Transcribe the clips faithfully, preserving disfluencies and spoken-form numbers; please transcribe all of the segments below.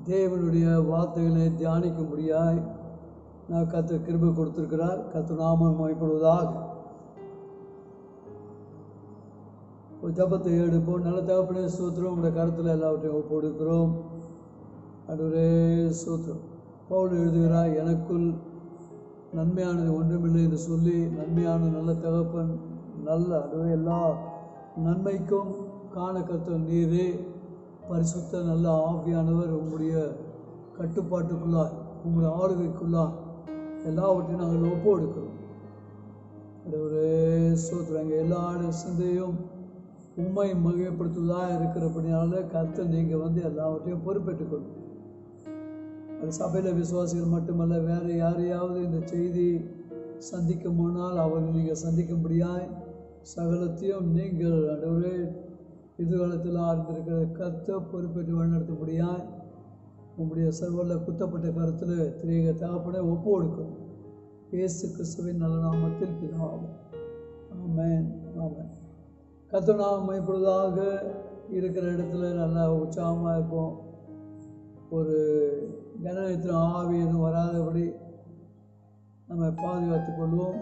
தேவனுடைய வார்த்தைகளை தியானிக்கும்படியாய் நான் கர்த்தர் கிருபை கொடுத்திருக்கிறார். கர்த்தர் நாமம் மகிமைப்படுவதாக. ஒரு ஜபத்தை எடுப்போம். நல்ல தகப்பனே ஸ்தோத்திரம், உங்களுடைய கருத்தில் எல்லாவற்றையும் ஒப்புக்கொடுக்கிறோம். ஆண்டவரே ஸ்தோத்திரம். பவுல் எழுதுகிறார், எனக்குள் நன்மையானது ஒன்றுமில்லை என்று சொல்லி, நன்மையான நல்ல தகப்பன், நல்ல ஆண்டவரே எல்லா நன்மைக்கும் காண கர்த்தர் நீரே. பரிசுத்த நல்ல ஆவியானவர் உங்களுடைய கட்டுப்பாட்டுக்குள்ளாய், உங்களுடைய ஆளுகைக்குள்ளாய் எல்லாவற்றையும் நாங்கள் ஒப்பு எடுக்கிறோம். ஒரு சோத்திரங்க எல்லா சிந்தையும் உண்மை மகிமைப்படுத்துவதாக இருக்கிறபடினால கர்த்தர் நீங்கள் வந்து எல்லாவற்றையும் பொறுப்பேற்றுக்கொள்ளும். அது சபையில் விசுவாசிகள் மட்டுமல்ல, வேறு யாரையாவது இந்த செய்தி சந்திக்க முன்னால் அவர்கள் நீங்கள் சந்திக்கும்படியாய் சகலத்தையும் நீங்கள் ஆண்டவரே எதிர்காலத்தில் ஆழ்ந்திருக்கிற கர்த்தர் பொறுப்பேற்று வழிநடத்தும்படியாய் உங்களுடைய சர்வல்ல குத்தப்பட்ட கருத்தில் திரியக தகப்பனை ஒப்பு கொடுக்கும். இயேசு கிறிஸ்துவின் நல்ல நாமத்தில் பிதாவே, ஆமென், ஆமென். கர்த்தர் நாமம் மகிமைப்படுவதாக. இருக்கிற இடத்துல நல்லா உற்சாகமாக இருப்போம். ஒரு கனத்தில் ஆவி எதுவும் வராதபடி நம்ம பாதுகாத்துக் கொள்வோம்.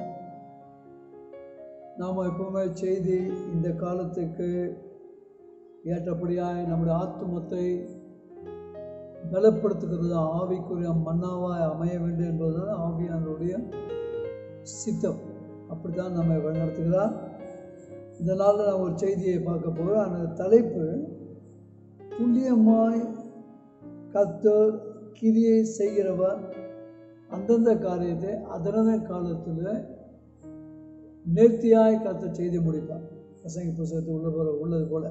நாம் எப்பவுமே செய்தி இந்த காலத்துக்கு ஏற்றபடியாய் நம்முடைய ஆத்துமத்தை பலப்படுத்துகிறது ஆவிக்குரிய மன்னாவாய் அமைய வேண்டும் என்பதுதான் ஆவியானவருடைய சித்தம். அப்படித்தான் நம்மை வழிநடத்துகிறார். இந்த நாளில் நான் ஒரு செய்தியை பார்க்க போகிறேன். அந்த தலைப்பு, துல்லியமாய் கர்த்தர் கிரியை செய்கிறவர், அந்தந்த காரியத்தை அதனந்த காலத்தில் நேர்த்தியாய் கர்த்தர் செய்து முடிப்பார். பிரசங்கி புத்தகத்தில் உள்ள போல உள்ளது போல.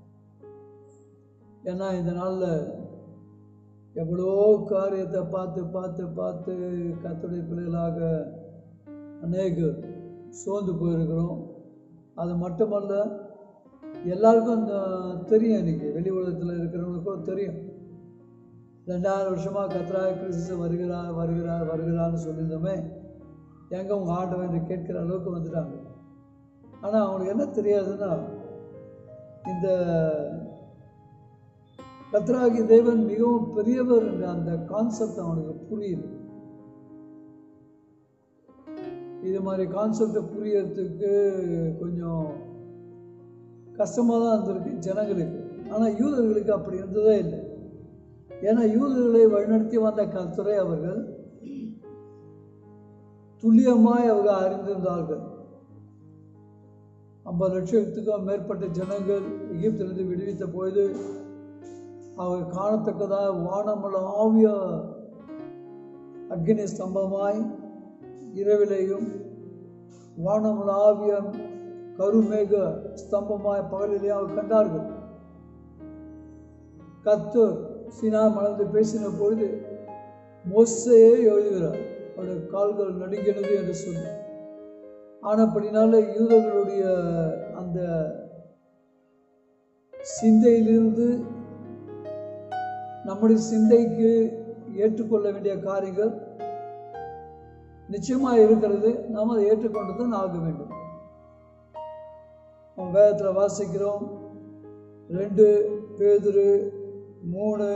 ஏன்னா இந்த நாளில் எவ்வளோ காரியத்தை பார்த்து பார்த்து பார்த்து கர்த்தருடைய பிள்ளைகளாக அநேகர் சோர்ந்து போயிருக்கிறோம். அது மட்டுமல்ல, எல்லாருக்கும் இந்த தெரியும், இன்றைக்கி வெளி உலகத்தில் இருக்கிறவங்களுக்கும் தெரியும். ரெண்டாயிரம் வருஷமாக கர்த்தராகிய கிறிஸ்து வருகிறார் வருகிறார் வருகிறார்னு சொல்லியிருந்தோமே, எங்கே உங்கள் ஆண்டவன் என்று கேட்கிற அளவுக்கு வந்துட்டாங்க. ஆனால் அவங்களுக்கு என்ன தெரியாதுன்னா, இந்த கர்த்தராகிய தேவன் மிகவும் பெரியவர் என்ற அந்த கான்செப்ட் அவனுக்கு புரியுது. இது மாதிரி கான்செப்டை புரியறதுக்கு கொஞ்சம் கஷ்டமாக தான் இருந்திருக்கு ஜனங்களுக்கு. ஆனால் யூதர்களுக்கு அப்படி இருந்ததே இல்லை. ஏன்னா யூதர்களை வழிநடத்தி வந்த கர்த்தரை அவர்கள் துல்லியமாய் அவர்கள் அறிந்திருந்தார்கள். ஐம்பது லட்சத்துக்கும் மேற்பட்ட ஜனங்கள் எகிப்திலிருந்து விடுவித்த பொழுது அவர் காணத்தக்கதாக வானமல ஆவிய அக்னி ஸ்தம்பமாய் இரவிலையும், வானமல ஆவிய கருமேக ஸ்தம்பமாய் பகலிலேயும் அவர் கண்டார்கள். கர்த்தர் சீனா மலர்ந்து பேசின பொழுது மோசேயே எழுதுகிறார், அவருடைய கால்கள் நடுங்கினது என்று சொல்லி. ஆனப்படினால யூதர்களுடைய அந்த சிந்தையிலிருந்து நம்முடைய சிந்தைக்கு ஏற்றுக்கொள்ள வேண்டிய காரியங்கள் நிச்சயமாக இருக்கிறது. நாம் அதை ஏற்றுக்கொண்டு தான் ஆக வேண்டும். வேதத்தில் வாசிக்கிறோம், ரெண்டு பேதுரு மூணு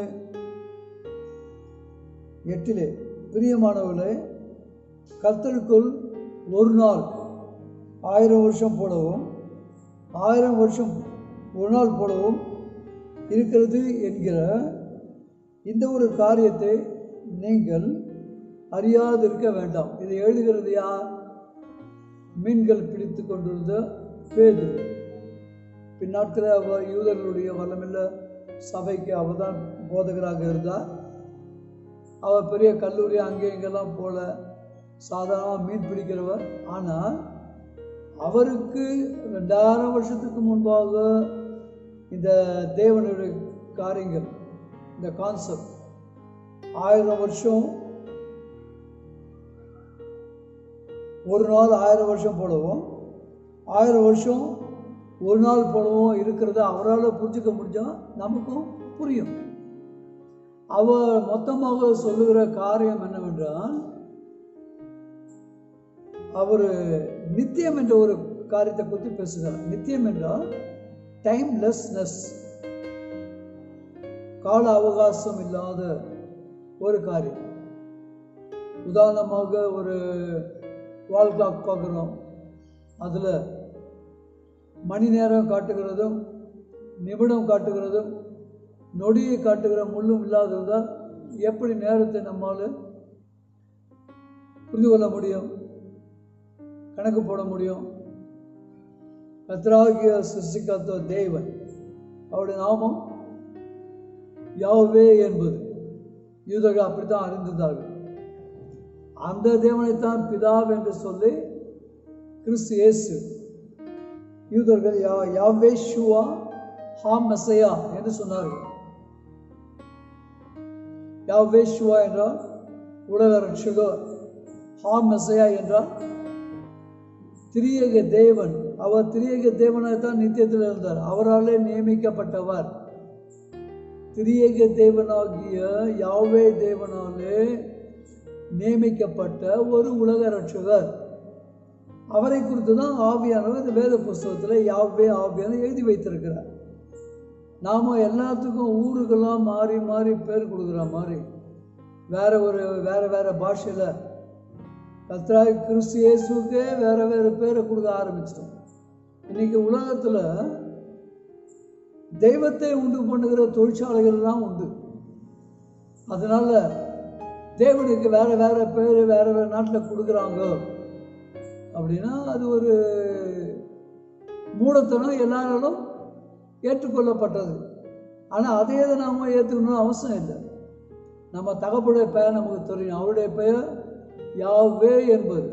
எட்டிலே, பிரியமானவர்களே, கர்த்தருக்குள் ஒரு நாள் ஆயிரம் வருஷம் போலவும் ஆயிரம் வருஷம் ஒரு நாள் போலவும் இருக்கிறது என்கிற இந்த ஒரு காரியத்தை நீங்கள் அறியாதிருக்க வேண்டாம். இதை எழுதுகிறது யார்? மீன்கள் பிடித்து கொண்டிருந்த பேதுரு. பின்னாட்களில் அவர் யூதர்களுடைய வல்லமில்ல சபைக்கு அவர் தான் போதகராக இருந்தார். அவர் பெரிய கல்லூரி அங்கே இங்கெல்லாம் போல சாதாரணமாக மீன் பிடிக்கிறவர். ஆனால் அவருக்கு ரெண்டாயிரம் வருஷத்துக்கு முன்பாக இந்த தேவனுடைய காரியங்கள், இந்த கான்செப்ட், ஆயிரம் வருஷம் ஒரு நாள் ஆயிரம் வருஷம் போலவும் ஆயிரம் வருஷம் ஒரு நாள் போலவும் இருக்கிறத அவரால் புரிஞ்சுக்க முடிஞ்சால் நமக்கும் புரியும். அவர் மொத்தமாக சொல்லுகிற காரியம் என்னவென்றால், அவர் நித்தியம் என்ற ஒரு காரியத்தை பற்றி பேசுகிறார். நித்தியம் என்றால் டைம்லெஸ்னஸ். கால அவகாசம் இல்லாத ஒரு காரியம். உதாரணமாக ஒரு வால் கிளாக் பார்க்குறோம். அதில் மணி நேரம் காட்டுகிறதும் நிமிடம் காட்டுகிறதும் நொடியை காட்டுகிற முள்ளும் இல்லாததால் எப்படி நேரத்தை நம்மால் புரிந்து கொள்ள முடியும், கணக்கு போட முடியும்? கர்த்தராகிய சிருஷ்டிகர்த்த தேவன், அவருடைய நாமம் யாவே என்பது யூதர்கள் அப்படித்தான் அறிந்திருந்தார்கள். அந்த தேவனைத்தான் பிதாவ் என்று சொல்லி கிறிஸ்து இயேசு யூதர்கள் யா யாவேஷுவா ஹா மெசையா என்று சொன்னார்கள். யாவேஷுவா என்றால் உலக ரட்சகர், ஹா மெசையா என்றால் திரியேக தேவன். அவர் திரியேக தேவனாய்த்தான் நித்தியத்தில் இருந்தார். அவராலே நியமிக்கப்பட்டவர். திரியேக தேவனாகிய யாவே தேவனாலே நியமிக்கப்பட்ட ஒரு உலக ரட்சகர். அவரை குறித்து தான் ஆவியானவர் இந்த வேத புஸ்தகத்தில் யாவே ஆவியான எழுதி வைத்திருக்கிறார். நாம் எல்லாத்துக்கும் ஊருக்கெல்லாம் மாறி மாறி பேர் கொடுக்குற மாதிரி வேற ஒரு வேற வேற பாஷையில் கர்த்தராகிய கிறிஸ்து இயேசுக்கே வேற வேற பேரை கொடுக்க ஆரம்பிச்சிட்டோம். இன்னைக்கு உலகத்தில் தெய்வத்தை உண்டு பண்ணுகிற தொழிற்சாலைகள்லாம் உண்டு. அதனால தேவனுக்கு வேற வேற பேர் வேற வேற நாட்டில் கொடுக்குறாங்க அப்படின்னா அது ஒரு மூடத்தனம், எல்லாராலும் ஏற்றுக்கொள்ளப்பட்டது. ஆனால் அதே இதை நாம் ஏற்றுக்கணும்னு அவசியம் இல்லை. நம்ம தகப்பனுடைய பெயர் நமக்கு தெரியும். அவருடைய பெயர் யாவே என்பது.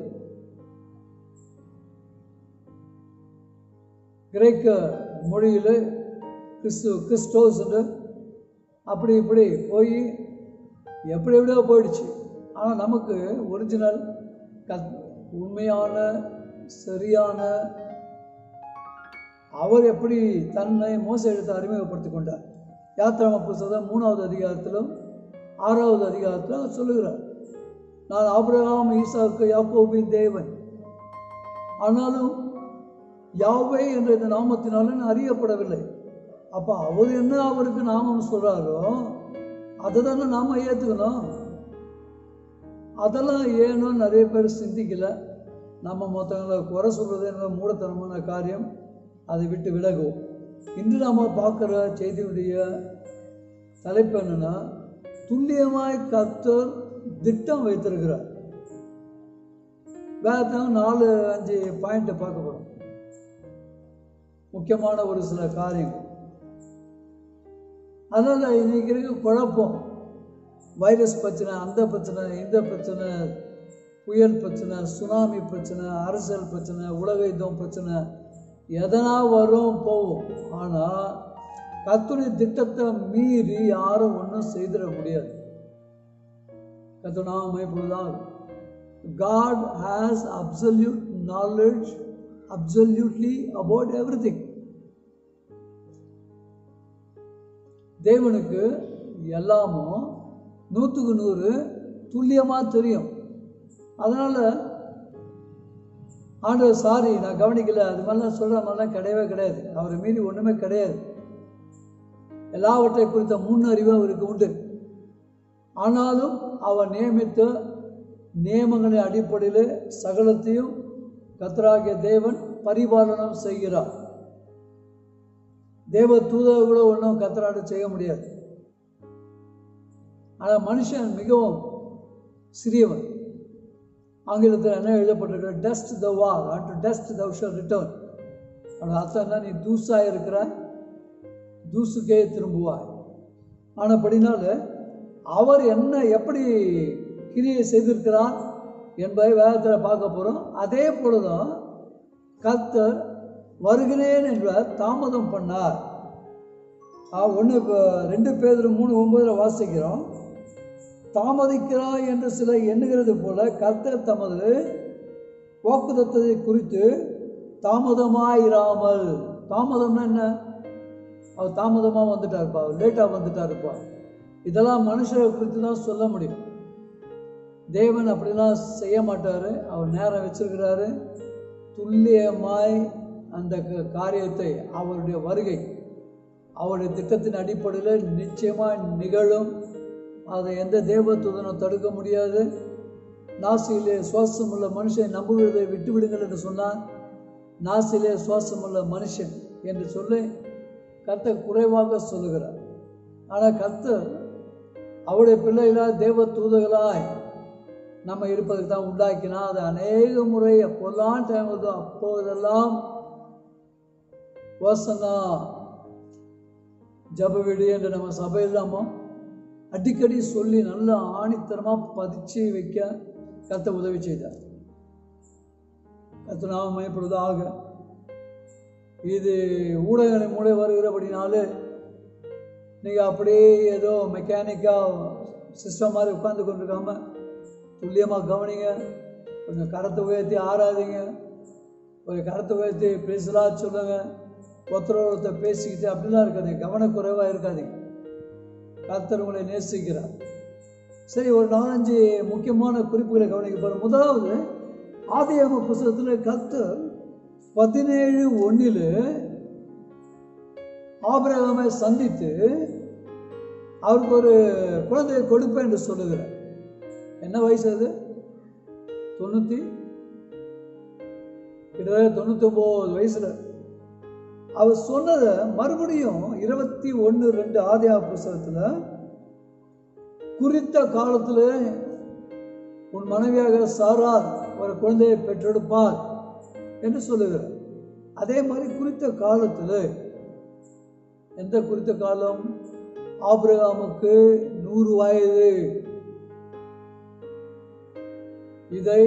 கிரேக்க மொழியில் கிறிஸ்து கிறிஸ்டோஸ் என்று அப்படி இப்படி போய் எப்படி எப்படியோ போயிடுச்சு. ஆனால் நமக்கு ஒரிஜினல் கத் உண்மையான சரியான அவர் எப்படி தன்னை மோச எடுத்து அறிமுகப்படுத்தி கொண்டார். யாத்திராம புத்தகம் மூணாவது அதிகாரத்திலும் ஆறாவது அதிகாரத்திலும் சொல்லுகிறார், நான் ஆபிரகாம் ஈசாக்கு யாக்கோபின் தேவன், ஆனாலும் யாவே என்ற இந்த நாமத்தினால நான் அறியப்படவில்லை. அப்போ அவர் என்ன அவருக்கு நாமம் சொல்றாரோ அதை தானே நாம ஏற்றுக்கணும். அதெல்லாம் ஏனோ நிறைய பேர் சிந்திக்கல. நம்ம மொத்தங்களை குறை சொல்றது என்ன மூடத்தனமான காரியம், அதை விட்டு விலகும். இன்று நாம் பார்க்குற செய்தியுடைய தலைப்பு என்னன்னா, துல்லியமாய் கர்த்தர் திட்டம் வைத்திருக்கிறார். வேற நாலு அஞ்சு பாயிண்ட் பார்க்க போறோம். முக்கியமான ஒரு சில காரியங்கள். அதனால இன்னைக்கு இருக்க குழப்பம், வைரஸ் பிரச்சனை, அந்த பிரச்சனை, இந்த பிரச்சனை, புயல் பிரச்சனை, சுனாமி பிரச்சனை, அரசியல் பிரச்சனை, உலக யுத்தம் பிரச்சனை, எதனா வரும் போகும். ஆனால் கர்த்தருடைய திட்டத்தை மீறி யாரும் ஒன்றும் செய்திட முடியாது. கர்த்தர் நாம மகிமைப்படுவதாக. God has absolute knowledge absolutely about everything. தேவனுக்கு எல்லாமும் நூற்றுக்கு நூறு துல்லியமாக தெரியும். அதனால் ஆண்டவர் சாரி நான் கவனிக்கல அது மாதிரிலாம் சொல்கிற மாதிரிலாம் கிடையவே கிடையாது. அவரை மீறி ஒன்றுமே கிடையாது. எல்லாவற்றை குறித்த முன்னறிவு அவருக்கு உண்டு. ஆனாலும் அவர் நியமித்த நியமங்களின் அடிப்படையில் சகலத்தையும் கர்த்தராகிய தேவன் பரிபாலனம் செய்கிறார். தேவ தூதர் கூட ஒன்றும் கர்த்தராட செய்ய முடியாது. ஆனால் மனுஷன் மிகவும் சிறியவன். ஆங்கிலத்தில் என்ன எழுதப்பட்டிருக்கிற, dust the wall and to dust thou shall return. அதோட அர்த்தம் என்ன, நீ தூசாக இருக்கிற தூசுக்கே திரும்புவாய். ஆனபடினால அவர் என்ன எப்படி கிரியை செய்திருக்கிறார் என்பதை வேதத்தில் பார்க்க போகிறோம். அதே போலதான் கர்த்தர் வருகிறேன் என்பவர் தாமதம் பண்ணார். ஒன்று ரெண்டு பேர் மூணு ஒன்பதுல வாசிக்கிறோம், தாமதிக்கிறார் என்று சில எண்ணுகிறது போல கர்த்தர் தமது வாக்குத்தத்தத்தை குறித்து தாமதமாயிராமல். தாமதம்னா என்ன, அவர் தாமதமாக வந்துட்டாருப்பா, அவர் லேட்டாக வந்துட்டாருப்பா, இதெல்லாம் மனுஷரை குறித்து தான் சொல்ல முடியும். தேவன் அப்படிலாம் செய்ய மாட்டார். அவர் நேரம் வச்சிருக்கிறாரு. துல்லியமாய் அந்த காரியத்தை, அவருடைய வருகை அவருடைய திட்டத்தின் அடிப்படையில் நிச்சயமாக நிகழும். அதை எந்த தேவதூதனும் தடுக்க முடியாது. நாசியிலே சுவாசம் உள்ள மனுஷனை நம்புகிறதை விட்டுவிடுங்கள் என்று சொன்னார். நாசியிலே சுவாசம் உள்ள மனுஷன் என்று சொல்லி கர்த்தர் குறைவாக சொல்லுகிறார். ஆனால் கர்த்தர் அவருடைய பிள்ளைகளாய் தேவ தூதர்களாய் நம்ம இருப்பதுக்கு தான் உண்டாக்கினா. அது அநேக முறை எப்போல்லாம் டைம் வருதோ அப்போதெல்லாம் வசனா ஜப வீடு என்று நம்ம சபையில்லாமோ அடிக்கடி சொல்லி நல்ல ஆணித்தரமாக பதிச்சு வைக்க கர்த்தர் உதவி செய்தார். கர்த்தர் நாம மயப்படுவதாக. இது ஊடகங்களை மூளை வருகிறபடினாலே நீங்கள் அப்படியே ஏதோ மெக்கானிக்காக சிஸ்டம் மாதிரி உட்கார்ந்து கொண்டிருக்காம துல்லியமாக கவனிங்க. கொஞ்சம் கரத்தை உயர்த்தி ஆராதிங்க. ஒரு கரத்தை உயர்த்தி பேசலாம் சொல்லுங்க. ஒருத்தர் ஒருத்தர் பேசிக்கிட்டு அப்படிலாம் இருக்காதீங்க. கவனக்குறைவாக இருக்காதீங்க. கர்த்தர் உங்களை நேசிக்கிறார். சரி, ஒரு நாலஞ்சு முக்கியமான குறிப்புகளை கவனிக்க போகிறோம். முதலாவது, ஆதியாகம புத்தகத்தில் கர்த்தர் பதினேழு ஒன்றில் ஆபிரகாமை சந்தித்து அவருக்கு ஒரு குழந்தையை கொடுப்பேன் என்று சொல்லுகிறார். என்ன வயசு அது? தொண்ணூற்றி கிட்டத்தட்ட தொண்ணூற்றி ஒம்பது வயசுல அவர் சொன்னதை மறுபடியும் இருபத்தி ஒன்று ரெண்டு ஆதியாகம புத்தகத்தில் குறித்த காலத்தில் உன் மனைவியாக சாராள் ஒரு குழந்தையை பெற்றெடுப்பார் என்று சொல்லுகிறார். அதே மாதிரி குறித்த காலத்தில், எந்த குறித்த காலம்? ஆபிரகாமுக்கு நூறு வயது. இதை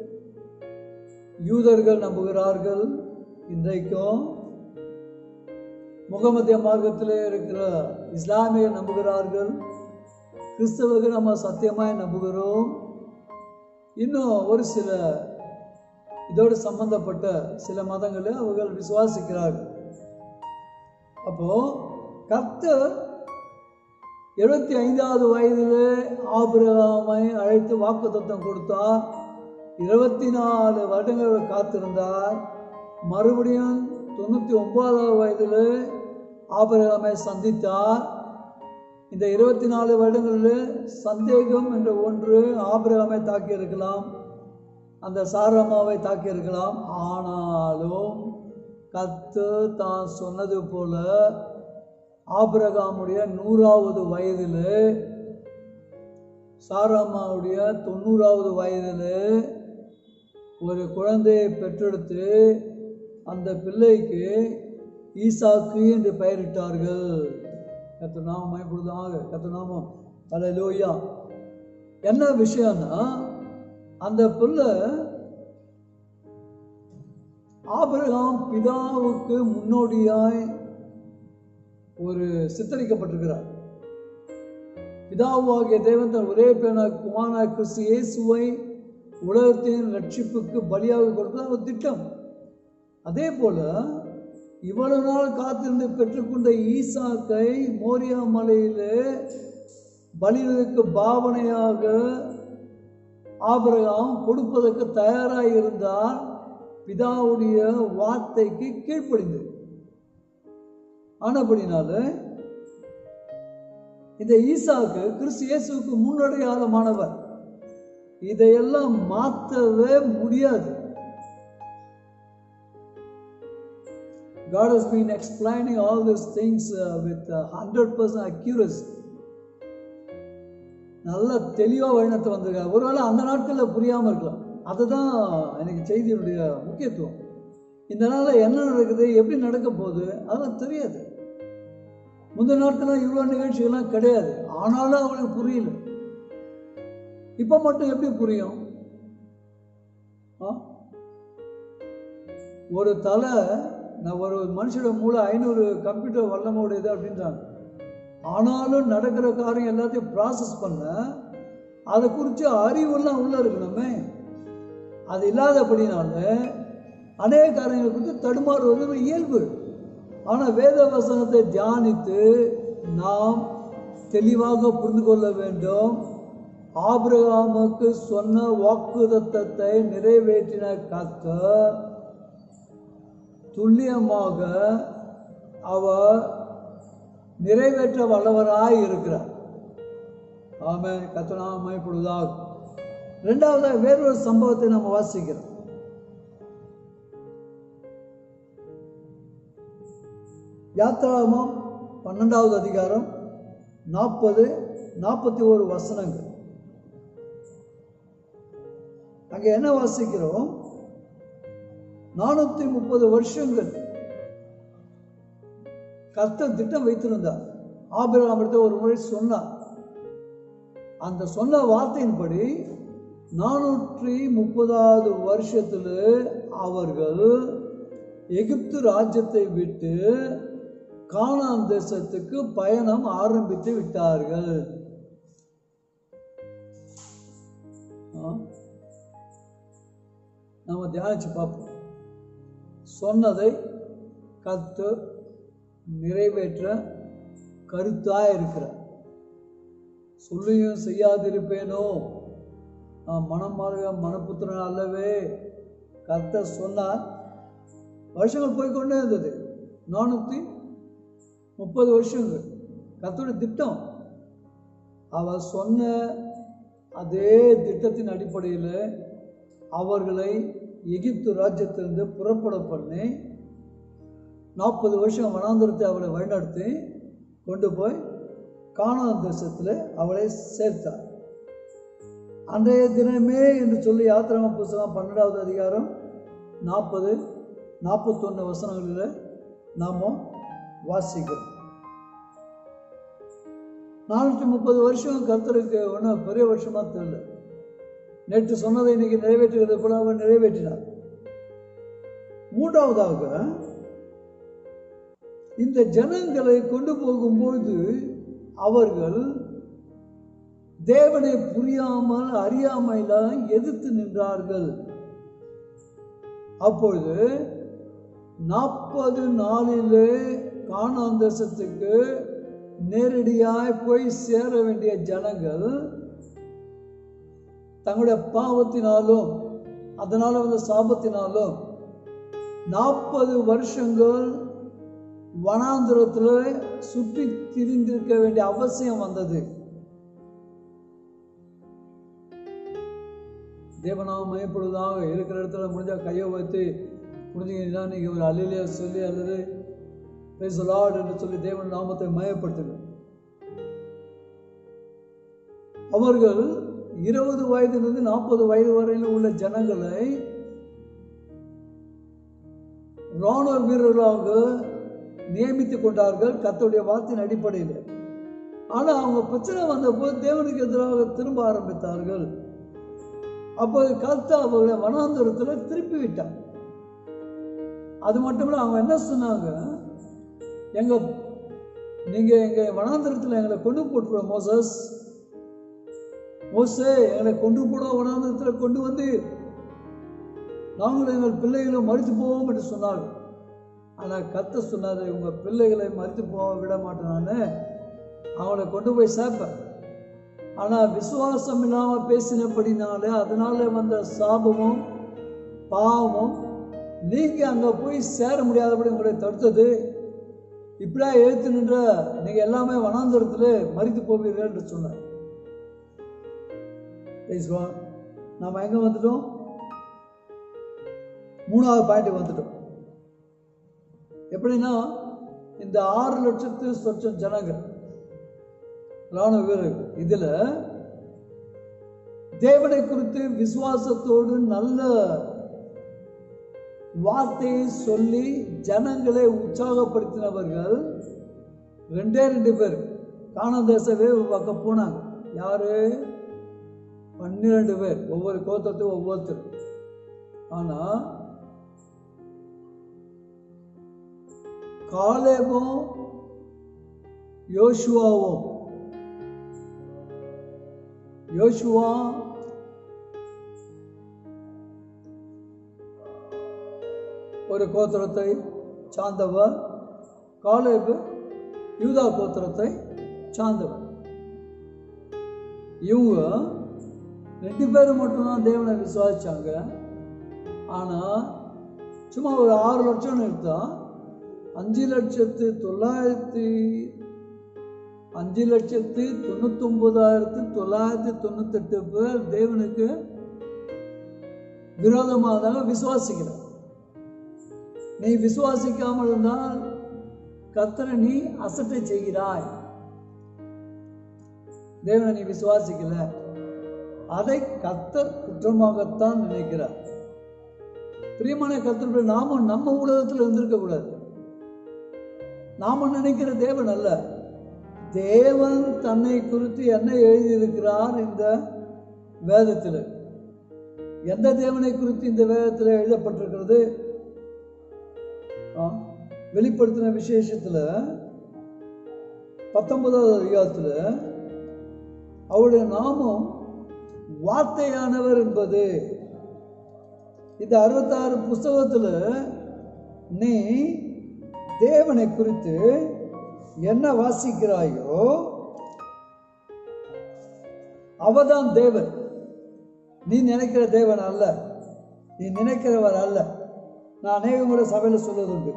யூதர்கள் நம்புகிறார்கள். இன்றைக்கும் முகமதிய மார்க்கத்தில் இருக்கிற இஸ்லாமியர் நம்புகிறார்கள். கிறிஸ்தவர்கள் நம்ம சத்தியமாய் நம்புகிறோம். இன்னும் ஒரு சில இதோடு சம்பந்தப்பட்ட சில மதங்களை அவர்கள் விசுவாசிக்கிறார்கள். அப்போ கர்த்தர் எழுபத்தி ஐந்தாவது வயதில் ஆபிரகாமை அழைத்து வாக்குத்தத்தம் கொடுத்தார். இருபத்தி நாலு வருடங்கள் காத்திருந்தார். மறுபடியும் தொண்ணூற்றி ஒன்பதாவது வயதில் ஆபிரகாமை சந்தித்தார். இந்த இருபத்தி நாலு வருடங்களில் சந்தேகம் என்ற ஒன்று ஆபிரகாமை தாக்கி இருக்கலாம், அந்த சாரமாவை தாக்கி இருக்கலாம். ஆனாலும் கர்த்தர் தான் சொன்னது போல ஆபிரகாமுடைய நூறாவது வயதில், சாராமாவுடைய தொண்ணூறாவது வயதில் ஒரு குழந்தையை பெற்றெடுத்து அந்த பிள்ளைக்கு ஈசாக்கு என்று பெயரிட்டார்கள். கர்த்தர் நாமம் மகிமைப்படுவதாக. கர்த்தர் நாமம் அல்லேலூயா. என்ன விஷயம்னா, அந்த பிள்ளை ஆபிரகாம் பிதாவுக்கு முன்னோடியாய் ஒரு சித்தரிக்கப்பட்டிருக்கிறார். பிதாவாகிய தேவன் தன் ஒரே பேரான குமாரனாகிய கிறிஸ்து இயேசுவை உலகத்தின் ரட்சிப்புக்கு பலியாக கொடுப்பது ஒரு திட்டம். அதே போல இவ்வளவு நாள் காத்திருந்து பெற்றுக்கொண்ட ஈசாக்கை மோரியா மலையிலே பலியிடுவதற்கு பாவனையாக ஆபிரகாம் கொடுப்பதற்கு தயாராக இருந்தார். பிதாவுடைய வார்த்தைக்கு கீழ்ப்படிந்து. ஆனபடினால இந்த ஈசாக்கு கிறிஸ்து இயேசுவுக்கு முன்னடையாளமானவர். இதையெல்லாம் மாற்றவே முடியாது. God has been explaining all these things uh, with one hundred percent accuracy. நல்ல தெளிவாக வழிநடத்த வந்திருக்காங்க. ஒருவேளை அந்த நாட்களில் புரியாமல் இருக்கலாம். அதுதான் எனக்கு செய்தியுடைய முக்கியத்துவம். இந்த நாளில் என்ன நடக்குது, எப்படி நடக்க போகுது, அதெல்லாம் தெரியாது. முந்தின நாட்கள் இவ்வளோ நிகழ்ச்சிகள்லாம் கிடையாது. ஆனாலும் அவளுக்கு புரியல. இப்போ மட்டும் எப்படி புரியும்? ஒரு தலை, நான் ஒரு மனுஷோட மூளை ஐநூறு கம்ப்யூட்டர் வல்லமோடையது அப்படின்றாங்க. ஆனாலும் நடக்கிற காரியம் எல்லாத்தையும் ப்ராசஸ் பண்ண அதை குறித்து அறிவெல்லாம் உள்ள இருக்கணுமே. அது இல்லாதபடினால அநேக காரியங்களை குறித்து தடுமாறுவது இயல்பு. ஆனால் வேத வசனத்தை தியானித்து நாம் தெளிவாக புரிந்து கொள்ள வேண்டும். ஆபிரகாமுக்கு சொன்ன வாக்குத்தத்தத்தை நிறைவேற்றின கர்த்தர் துல்லியமாக அவர் நிறைவேற்ற வல்லவராய் இருக்கிறார். ஆமென். கர்த்தர் நாமம் மகிமைப்படுவதாக. இரண்டாவதாக வேறொரு சம்பவத்தை நம்ம வாசிக்கிறோம். யாத்திராகமம் பன்னெண்டாவது அதிகாரம் நாற்பது நாற்பத்தி ஒரு வசனங்கள். அங்க என்ன வாசிக்கிறோம்? நானூத்தி முப்பது வருஷங்கள் கர்த்தர் திட்டம் வைத்திருந்தார். ஆபிரகாமிடத்தில் ஒரு முறை சொன்னார். அந்த சொன்ன வார்த்தையின்படி நானூற்றி முப்பதாவது வருஷத்துல அவர்கள் எகிப்து ராஜ்யத்தை விட்டு கானான் தேசத்துக்கு பயணம் ஆரம்பித்து விட்டார்கள். நம்ம தியானிச்சு பார்ப்போம். சொன்னதை கர்த்தர் நிறைவேற்ற கருத்தாய் இருக்கிறார். சொல்லியும் செய்யாதிருப்பேனோ, நான் மனம் மாறுக மனப்புத்திரன் அல்லவே. கர்த்தர் சொன்னார். வருஷங்கள் போய்கொண்டே இருந்தது. நானூற்றி முப்பது வருஷங்கள் கர்த்தருடைய திட்டம். அவர் சொன்ன அதே திட்டத்தின் அடிப்படையில் அவர்களை எகிப்து ராஜ்யத்திலிருந்து புறப்பட பண்ணி நாற்பது வருஷம் வனாந்திரத்தை அவளை வழிநடத்தி கொண்டு போய் கானான் தேசத்தில் அவளை சேர்த்தார். அன்றைய தினமே என்று சொல்லி யாத்திராகம புத்தகம் பன்னெண்டாவது அதிகாரம் நாற்பது நாற்பத்தொன்று வசனங்களில் நாம் வாசிக்கிறோம். நானூற்றி முப்பது வருஷம் கர்த்தருக்கு ஒன்றும் பெரிய வருஷமா தெரியல. நேற்று சொன்னதை இன்னைக்கு நிறைவேற்றுகிறது போல அவர் நிறைவேற்றினார். மூன்றாவதாக இந்த ஜனங்களை கொண்டு போகும்போது அவர்கள் தேவனை புரியாமல் அறியாமையில எதிர்த்து நின்றார்கள். அப்பொழுது நாற்பது நாளிலே கானான் தேசத்துக்கு நேரடியாய் போய் சேர வேண்டிய ஜனங்கள் தங்களுடைய பாவத்தினாலும் அதனால வந்த சாபத்தினாலும் நாற்பது வருஷங்கள் வனாந்திரத்தில் சுற்றி திரிந்திருக்க வேண்டிய அவசியம் வந்தது. தேவநாமம் மயப்படுவதாக இருக்கிற இடத்துல முடிஞ்சா கையை வைத்து புரிஞ்சுங்கன்னா நீங்கள் ஒரு அல்லேலூயா சொல்லி அல்லது பிரைஸ் தி லார்ட் என்று சொல்லி தேவன் நாமத்தை மயப்படுத்துங்க. அவர்கள் இருபது வயதிலிருந்து நாற்பது வயது வரையில் உள்ள ஜனங்களை ராணுவ வீரர்களாக நியமித்துக் கொண்டார்கள் கர்த்தருடைய வார்த்தையின் அடிப்படையில். ஆனால் அவங்க பிரச்சனை வந்த போது தேவனுக்கு எதிராக திரும்ப ஆரம்பித்தார்கள். அப்போது கர்த்தர் அவர்களை வனாந்தரத்தில் திருப்பி விட்டார். அது மட்டுமில்ல, அவங்க என்ன சொன்னாங்க, எங்க நீங்க எங்க வனாந்தரத்தில் எங்களை கொண்டு போட்டுருவ மோசஸ் மோசே எங்களை கொண்டு போட வனாந்தரத்தில் கொண்டு வந்து நாங்களும் எங்கள் பிள்ளைகளும் மறித்து போவோம் என்று சொன்னார்கள். ஆனால் கர்த்தர் சொன்னாரு, உங்க பிள்ளைகளை மறித்து போக விட மாட்டேன், நான் அவங்களை கொண்டு போய் சேர்ப்பேன். ஆனால் விசுவாசம் இல்லாமல் பேசினபடினாலே அதனால வந்த சாபமும் பாவமும் நீங்க அங்க போய் சேர முடியாதபடி உங்களை தடுத்தது. இப்படியா எழுத்து நின்ற நீங்க எல்லாமே வனாந்தரத்தில் மறித்து போவீர்கள் என்று சொன்னார். நாம எங்க வந்துட்டோம்? மூணாவது பாயிண்ட் வந்துட்டோம். எப்படின்னா, இந்த ஆறு லட்சத்து சொச்சம் ஜனங்கள் ராணுவ வீரர்கள், இதுல தேவனை குறித்து விசுவாசத்தோடு நல்ல வார்த்தையை சொல்லி ஜனங்களை உற்சாகப்படுத்தினவர்கள் ரெண்டே ரெண்டு பேர் கானான் தேசவே பக்கம் போனாங்க. யாரு? பன்னிரண்டு பேர், ஒவ்வொரு கோத்திரத்துக்கும் ஒவ்வொருத்தர். ஆனா காலேபும் யோசுவாவும், யோசுவா ஒரு கோத்திரத்தை சார்ந்தவர், காலேபு யூதா கோத்திரத்தை சார்ந்தவர். இவங்க ரெண்டு பேரும் மட்டும்தான் தேவனை விசுவாசிச்சாங்க. ஆனா சும்மா ஒரு ஆறு லட்சம் எடுத்தா அஞ்சு லட்சத்து தொள்ளாயிரத்தி அஞ்சு லட்சத்தி தொண்ணூத்தி ஒன்பதாயிரத்தி தொள்ளாயிரத்தி தொண்ணூத்தி எட்டு பேர் தேவனுக்கு விரோதமாக விசுவாசிக்கிற. நீ விசுவாசிக்காமல் இருந்தால் கர்த்தரை நீ அசட்டை செய்கிறாய். தேவனை நீ விசுவாசிக்கல, அதை கர்த்தர் குற்றமாகத்தான் நினைக்கிறார். பிரியமான கர்த்தருடைய நாம நம்ம உலகத்தில் இருந்திருக்க கூடாது. நாம நினைக்கிற தேவன் அல்ல. தேவன் தன்னை குறித்து என்ன எழுதியிருக்கிறார் இந்த வேதத்தில்? எந்த தேவனை குறித்து இந்த வேதத்தில் எழுதப்பட்டிருக்கிறது? வெளிப்படுத்தின விசேஷத்துல பத்தொன்பதாவது அதிகாரத்தில் அவருடைய நாமம் வார்த்தையானவர் என்பது. இந்த அறுபத்தாறு புஸ்தகத்தில் நீ தேவனை குறித்து என்ன வாசிக்கிறாயோ அவதான் தேவன். நீ நினைக்கிற தேவன் அல்ல, நீ நினைக்கிறவர் அல்ல. நான் அநேக முறை சபையில் சொல்வதுண்டு,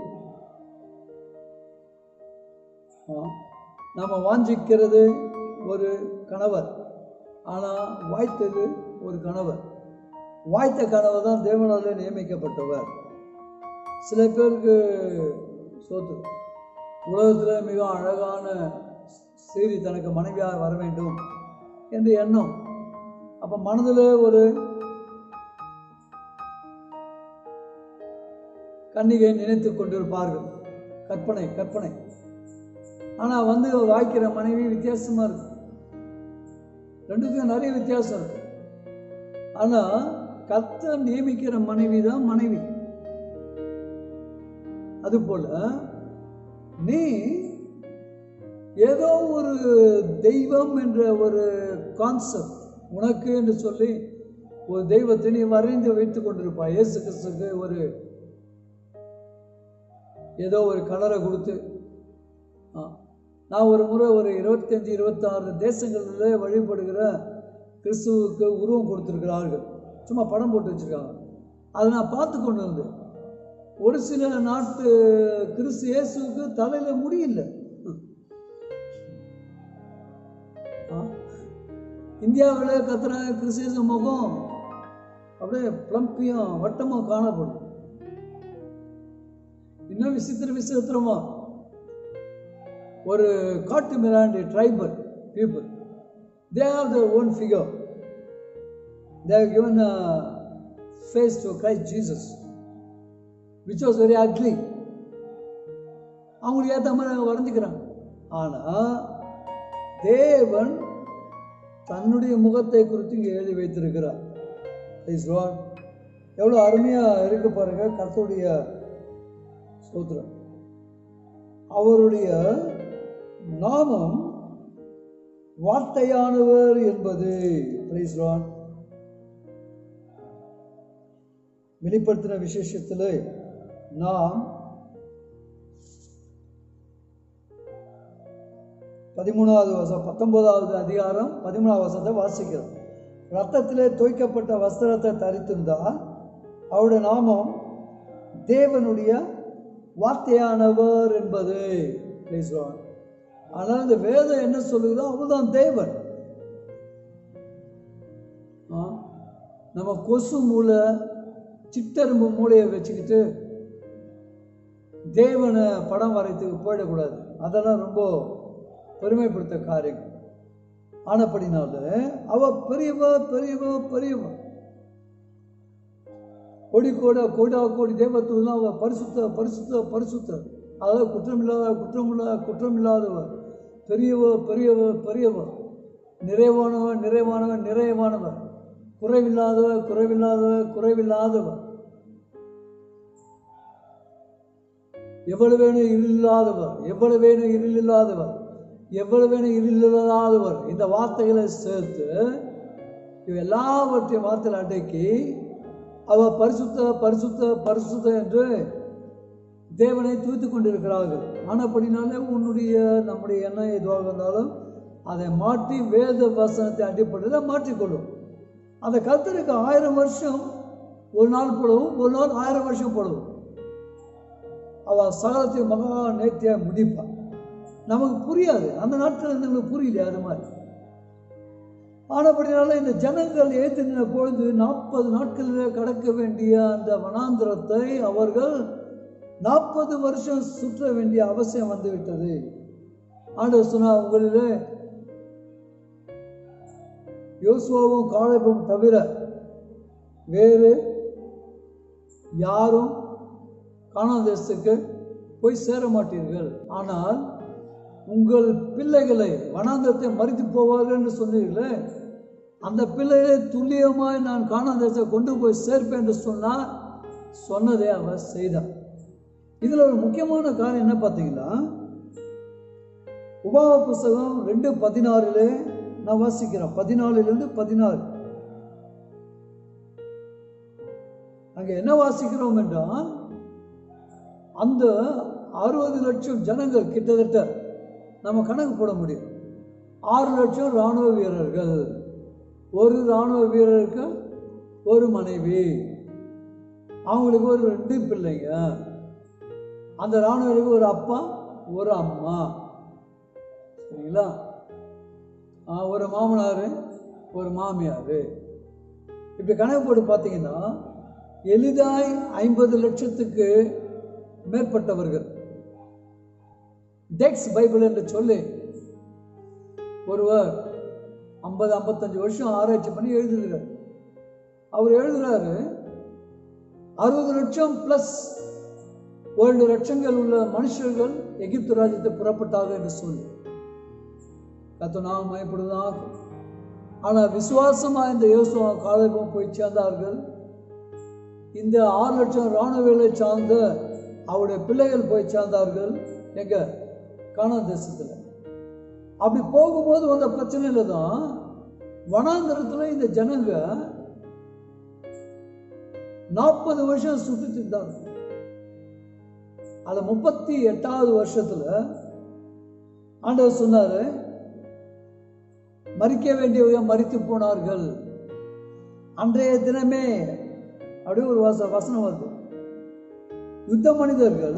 நம்ம வாஞ்சிக்கிறது ஒரு கணவர், ஆனால் வாய்த்தது ஒரு கணவர். வாய்த்த கணவர் தான் தேவனால நியமிக்கப்பட்டவர். சில பேருக்கு சோத்து உலகத்தில் மிக அழகான சீரி தனக்கு மனைவியாக வர வேண்டும் என்று எண்ணம். அப்போ மனதில் ஒரு கன்னிகை நினைத்து கொண்டிருப்பார்கள். கற்பனை கற்பனை ஆனால் வந்து வாய்க்கிற மனைவி வித்தியாசமாக இருக்கு. ரெண்டுக்கும் நிறைய வித்தியாசம் இருக்கு. ஆனால் கர்த்தர் நியமிக்கிற மனைவி தான் மனைவி. அதுபோல நீ ஏதோ ஒரு தெய்வம் என்ற ஒரு கான்செப்ட் உனக்கு என்று சொல்லி ஒரு தெய்வத்தை நீ வரைந்து வைத்துக் கொண்டிருப்பாய். இயேசு கிறிஸ்துக்கு ஒரு ஏதோ ஒரு கலரை கொடுத்து, நான் ஒரு முறை ஒரு இருபத்தி அஞ்சு இருபத்தி ஆறு தேசங்களில் வழிபடுகிற கிறிஸ்துவுக்கு உருவம் கொடுத்துருக்கிறார்கள். சும்மா படம் போட்டு வச்சிருக்காங்க. அதை நான் பார்த்து கொண்டு இருந்தேன். ஒரு சில நாட்டு கிறிஸ்து இயேசுக்கு தலையில முடியல. இந்தியாவில் கத்துற கிறிஸ்து முகம் அப்படியே பிளம்பியும் வட்டமும் காணப்படும். இன்னும் விசித்திர விசித்திரமா ஒரு காட்டு மிராண்டி tribal people, they have their own figure. They have given a face to Christ Jesus, which was very ugly. அவங்களுக்கு ஏற்ற மாதிரி வரைஞ்சிக்கிறாங்க. ஆனால் தேவன் தன்னுடைய முகத்தை குறித்து இங்கே எழுதி வைத்திருக்கிறார். எவ்வளோ அருமையாக இருக்கு பாருங்க கர்த்தருடைய ஸ்தோத்திரம். அவருடைய நாமம் வார்த்தையானவர் என்பது. Praise lord. வெளிப்படுத்தின விசேஷத்தில் நாம் பதிமூணாவது வசனம் பத்தொன்பதாவது அதிகாரம் பதிமூணாவது வசனத்தை வாசிக்கிறோம். ரத்தத்திலே தோய்க்கப்பட்ட வஸ்திரத்தை தரித்திருந்தால் அவருடைய நாமம் தேவனுடைய வார்த்தையானவர் என்பது. ஆனால் இந்த வேதம் என்ன சொல்லுதோ அவர்தான் தேவன். நம்ம கொசு மூளை சிட்டெரும்பு மூளையை வச்சுக்கிட்டு தேவனை படம் வரைத்துக்கு போயிடக்கூடாது. அதெல்லாம் ரொம்ப பெருமைப்படுத்த காரியம். ஆனப்படினால அவ பெரியவ பெரியவ பெரியவ கோடி கோட கோடா கோடி தேவத்துவம் அவ பரிசுத்த பரிசுத்த பரிசுத்த அதாவது குற்றமில்லாத குற்றமில்லாத குற்றமில்லாதவர், பெரியவர் பெரியவர் பெரியவர், நிறைவானவர் நிறைவானவர் நிறைவானவர், குறைவில்லாதவர் குறைவில்லாதவர் குறைவில்லாதவர், எவ்வளவு வேணும் இருளில்லாதவர் எவ்வளவு வேணும் இருளில்லாதவர் எவ்வளவு வேணும் இருளில்லாதவர். இந்த வார்த்தைகளை சேர்த்து இவ எல்லாவற்றையும் வார்த்தையில் அடக்கி அவ பரிசுத்த பரிசுத்த பரிசுத்த என்று தேவனை துதித்துக் கொண்டிருக்கிறார்கள். ஆனப்படினாலே உன்னுடைய நம்முடைய எண்ணம் எதுவாக இருந்தாலும் அதை மாற்றி வேத வசனத்தை அடிப்படையில் மாற்றிக்கொள்ளும். அந்த கர்த்தருக்கு ஆயிரம் வருஷம் ஒரு நாள் போடவும் ஒரு நாள் ஆயிரம் வருஷம் போடவும் அவ சகலத்தை மகா நேர்த்தியாக முடிப்பான். நமக்கு புரியாது. அந்த நாட்கள் எங்களுக்கு புரியல அது மாதிரி. ஆனபடினால இந்த ஜனங்கள் ஏற்று நின்ற பொழுது நாற்பது நாட்களில் கடக்க வேண்டிய அந்த வனாந்திரத்தை அவர்கள் நாற்பது வருஷம் சுற்ற வேண்டிய அவசியம் வந்துவிட்டது. ஆண்டவர் சொன்னார், உங்களிலே யோசுவாவும் காலேபும் தவிர வேறு யாரும் கானான் தேசத்துக்கு போய் சேர மாட்டீர்கள். ஆனால் உங்கள் பிள்ளைகளை வனாந்தரத்தை மறித்து போவார்கள் என்று சொன்னீர்களே, அந்த பிள்ளைகளை துல்லியமாய் நான் கானான் தேசத்தை கொண்டு போய் சேர்ப்பேன் என்று சொன்னார். சொன்னதை அவர் செய்தார். இதுல ஒரு முக்கியமான காரணம் என்ன பார்த்தீங்கன்னா, உபாகம புஸ்தகம் ரெண்டு பதினாறுல நான் வாசிக்கிறேன். பதினாலுல இருந்து பதினாறு அங்க என்ன வாசிக்கிறோம் என்றால், அந்த அறுபது லட்சம் ஜனங்கள் கிட்டத்தட்ட நம்ம கணக்கு போட முடியும். ஆறு லட்சம் இராணுவ வீரர்கள், ஒரு இராணுவ வீரருக்கு ஒரு மனைவி, அவங்களுக்கு ஒரு ரெண்டு பிள்ளைங்க, அந்த இராணுவருக்கு ஒரு அப்பா ஒரு அம்மா, சரிங்களா, ஒரு மாமனார் ஒரு மாமியார். இப்படி கணக்கு போட்டு பார்த்தீங்கன்னா எளிதாய் ஐம்பது லட்சத்துக்கு மேற்பட்டவர்கள். டெக்ஸ் பைபிள் என்று சொல்லி ஒருவர் ஐம்பது ஐம்பத்தஞ்சு வருஷம் ஆராய்ச்சி பண்ணி எழுதுகிறார். அவர் எழுதுறாரு, அறுபது லட்சம் பிளஸ் ஏழு லட்சங்கள் உள்ள மனுஷர்கள் எகிப்து ராஜ்யத்தை புறப்பட்டார்கள் என்று சொல்லி கர்த்தர் நாமம் மகிமைப்படுவதாக. ஆனால் விசுவாசமா இந்த யோசுவா காலேபும் போய் சேர்ந்தார்கள். இந்த ஆறு லட்சம் இராணுவங்களை சார்ந்த அவருடைய பிள்ளைகள் போய் சேர்ந்தார்கள் எங்க கானான் தேசத்துல. அப்படி போகும்போது வந்த பிரச்சனையில தான் வனாந்தரத்துல இந்த ஜனங்க நாற்பது வருஷம் சுத்திட்டு இருந்தாங்க. அது முப்பத்தி எட்டாவது வருஷத்துல ஆண்டவர் சொன்னாரு, மறிக்க வேண்டியவங்க மறித்து போனார்கள். அன்றைய தினமே அப்படி ஒரு வச வசனம் வருது. யுத்த மனிதர்கள்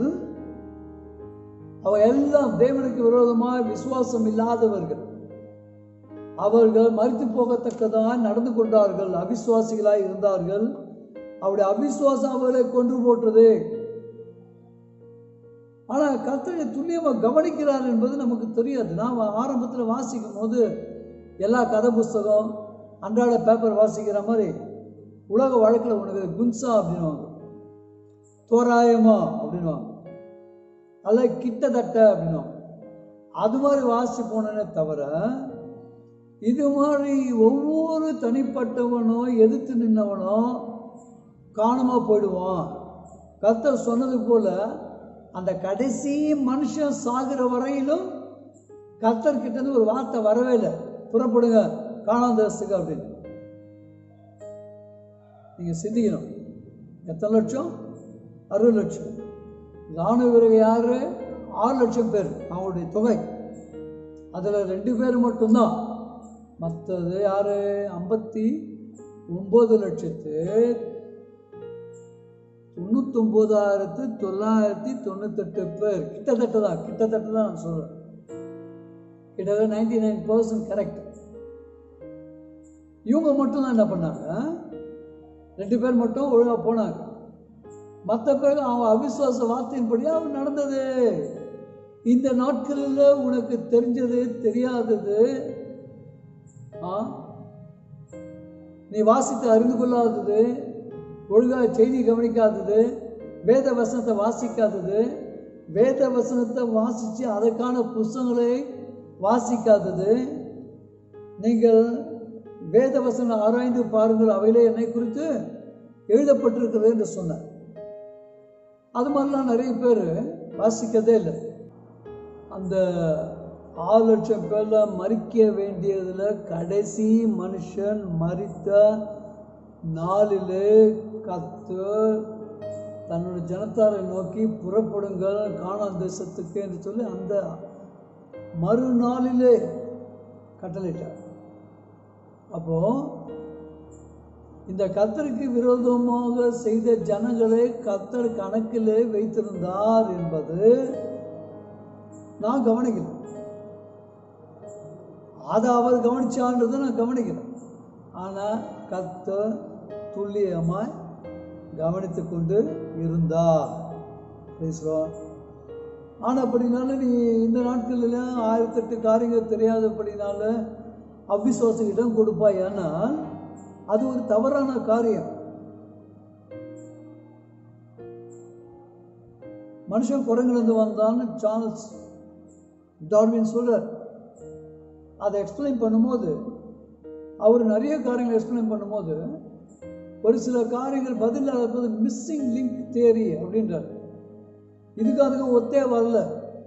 அவ எல்லாம் தேவனுக்கு விரோதமாக விசுவாசம் இல்லாதவர்கள், அவர்கள் மறித்து போகத்தக்கதான் நடந்து கொண்டார்கள், அவிசுவாசிகளாய் இருந்தார்கள். அவருடைய அவிசுவாசம் அவர்களை கொன்று போட்டது. ஆனா கர்த்தரை துல்லியமா கவனிக்கிறார் என்பது நமக்கு தெரியாது. நாம் ஆரம்பத்தில் வாசிக்கும் போது எல்லா கதை புஸ்தகம் அன்றாட பேப்பர் வாசிக்கிற மாதிரி உலக வழக்கில் உனக்கு குன்சா அப்படின்வாங்க, தோராயமா அப்படின்வாங்க, அல்ல கிட்டத்தட்ட அப்படின்வாங்க. அது மாதிரி வாசி போனே தவிர இது மாதிரி ஒவ்வொரு தனிப்பட்டவனோ எதிர்த்து நின்னவனோ காணாம போயிடுவான். கர்த்தர் சொன்னது போல அந்த கடைசி மனுஷன் சாகிற வரையிலும் கர்த்தர் கிட்ட இருந்து ஒரு வார்த்தை வரவே இல்லை, புறப்படுங்க கானான் தேசத்துக்கு அப்படின்னு. நீங்க சிந்திக்கணும், எத்தனை லட்சம்? அறுபது லட்சம். ராணுவ வீரர்கள் யாரு? ஆறு லட்சம் பேர் அவங்களுடைய தொகை. அதுல ரெண்டு பேர் மட்டும்தான். மற்றது யாரு? ஐம்பத்தி ஒன்பது லட்சத்து தொண்ணூத்தி ஒன்பதாயிரத்து தொள்ளாயிரத்தி தொண்ணூத்தி எட்டு பேர். கிட்டத்தட்ட தான் கிட்டத்தட்ட தான் நான் சொல்றேன். கிட்டத்தட்ட நைன்டி நைன் பர்சன்ட் கரெக்ட். இவங்க மட்டும் தான் என்ன பண்ணாங்க, ரெண்டு பேர் மட்டும் ஒழுங்கா போனாங்க. மற்ற பேர் அவங்க அவிசுவாச வார்த்தையின்படியே அவன் நடந்தது. இந்த நாட்களில் உனக்கு தெரிஞ்சது தெரியாதது, நீ வாசித்து அறிந்து கொள்ளாதது, ஒழுங்காக செய்தி கவனிக்காதது, வேத வசனத்தை வாசிக்காதது, வேத வசனத்தை வாசித்து அதற்கான புஸ்தகங்களை வாசிக்காதது, நீங்கள் வேத வசனம் ஆராய்ந்து பாருங்கள், அவையிலே என்னை குறித்து எழுதப்பட்டிருக்கிறது என்று சொன்னார். அது மாதிரிலாம் நிறைய பேர் வாசிக்கதே இல்லை. அந்த ஆறு லட்சம் பேர்ல மறிக்க வேண்டியதுல கடைசி மனுஷன் மரித்த நாளிலே கர்த்தர் தன்னுடைய ஜனத்தாரை நோக்கி புறப்படுங்கள் கானான் தேசத்துக்கு என்று சொல்லி அந்த மறுநாளிலே கட்டளையிட்டார். அப்போ இந்த கர்த்தருக்கு விரோதமாக செய்த ஜனங்களை கர்த்தர் கணக்கிலே வைத்திருந்தார் என்பது நான் கவனிக்கிறேன். அதை அவர் கவனிச்சான்றதை நான் கவனிக்கிறேன். ஆனால் கர்த்தர் துல்லியமாய் கவனித்து கொண்டு இருந்தார். ஆனால் அப்படினால நீ இந்த நாட்களில் ஆயிரத்தெட்டு காரியங்கள் தெரியாதபடினால அவிசுவாசம் இடம் கொடுப்பாய். ஆனால் அது ஒரு தவறான காரியம். மனுஷன் குரங்கிலிருந்து வந்தான்னு சார்ல்ஸ் டார்வின் சொல்றார். அதை எக்ஸ்பிளைன் பண்ணும்போது அவர் நிறைய காரியங்கள் எக்ஸ்பிளைன் பண்ணும்போது ஒரு சில காரியங்கள் பதில் அதாவது மிஸ்ஸிங் லிங்க் தியரி அப்படின்றார். இதுக்கு அதுக்கும் ஒத்தே வரல.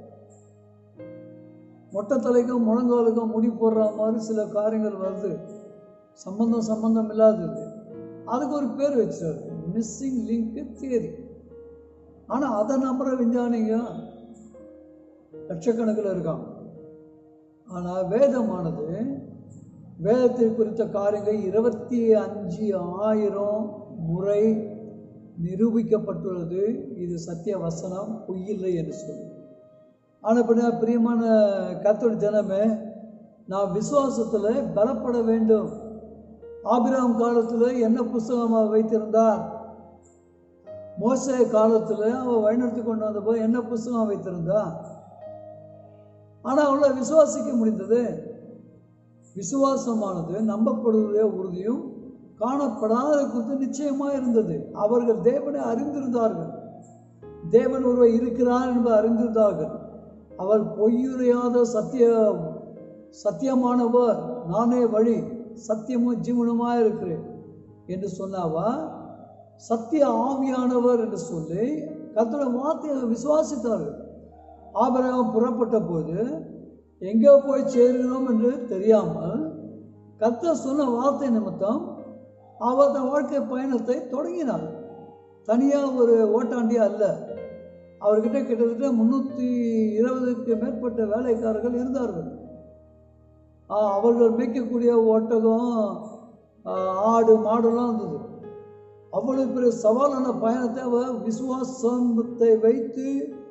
மொட்டை தலைக்கும் முழங்காலுக்கும் முடி போடுற மாதிரி சில காரியங்கள் வருது, சம்பந்தம் சம்பந்தம் இல்லாதது. அதுக்கு ஒரு பேர் வச்சாரு, மிஸ்ஸிங் லிங்க் தியரி. ஆனால் அதை நம்புற விஞ்ஞானிங்க லட்சக்கணக்கில் இருக்காங்க. ஆனால் வேதமானது வேதத்தை குறித்த காரியங்கள் இருபத்தி அஞ்சு ஆயிரம் முறை நிரூபிக்கப்பட்டுள்ளது. இது சத்திய வசனம், பொய்யில்லை என்று சொல்லி. ஆனால் அப்படின்னா பிரியமான கர்த்தருடைய ஜனமே, நான் விசுவாசத்தில் பலப்பட வேண்டும். ஆபிரகாம் காலத்தில் என்ன புஸ்தகமாக வைத்திருந்தார்? மோசே காலத்தில் அவன் வழிநடத்தி கொண்டு வந்த போது என்ன புஸ்தகம் வைத்திருந்தான்? ஆனால் அவளை விசுவாசிக்க முடிந்தது. விசுவாசமானது நம்பப்படுவதே உறுதியும் காணப்படாத குறித்து நிச்சயமாக இருந்தது. அவர்கள் தேவனை அறிந்திருந்தார்கள், தேவன் ஒருவர் இருக்கிறார் என்பதை அறிந்திருந்தார்கள். அவர் பொய்யுரையாத சத்திய சத்தியமானவர், நானே வழி சத்தியமும் ஜீவனுமாக இருக்கிறேன் என்று சொன்னாவா, சத்திய ஆவியானவர் என்று சொல்லி கர்த்தருடைய வார்த்தையை விசுவாசித்தார்கள். ஆபிரகாம் புறப்பட்ட போது எங்கே போய் சேருகிறோம் என்று தெரியாமல் கர்த்தர் சொன்ன வார்த்தை நிமித்தம் அவர் தன் வாழ்க்கை பயணத்தை தொடங்கினார். தனியாக ஒரு ஓட்டாண்டியா அல்ல. அவர்கிட்ட கிட்டத்தட்ட முன்னூற்றி இருபதுக்கு மேற்பட்ட வேலைக்காரர்கள் இருந்தார்கள். அவர்கள் மேய்க்கக்கூடிய ஒட்டகம், ஆடு, மாடுலாம் இருந்தது. அவ்வளவு பெரிய சவாலான பயணத்தை அவர் விசுவாசத்தை வைத்து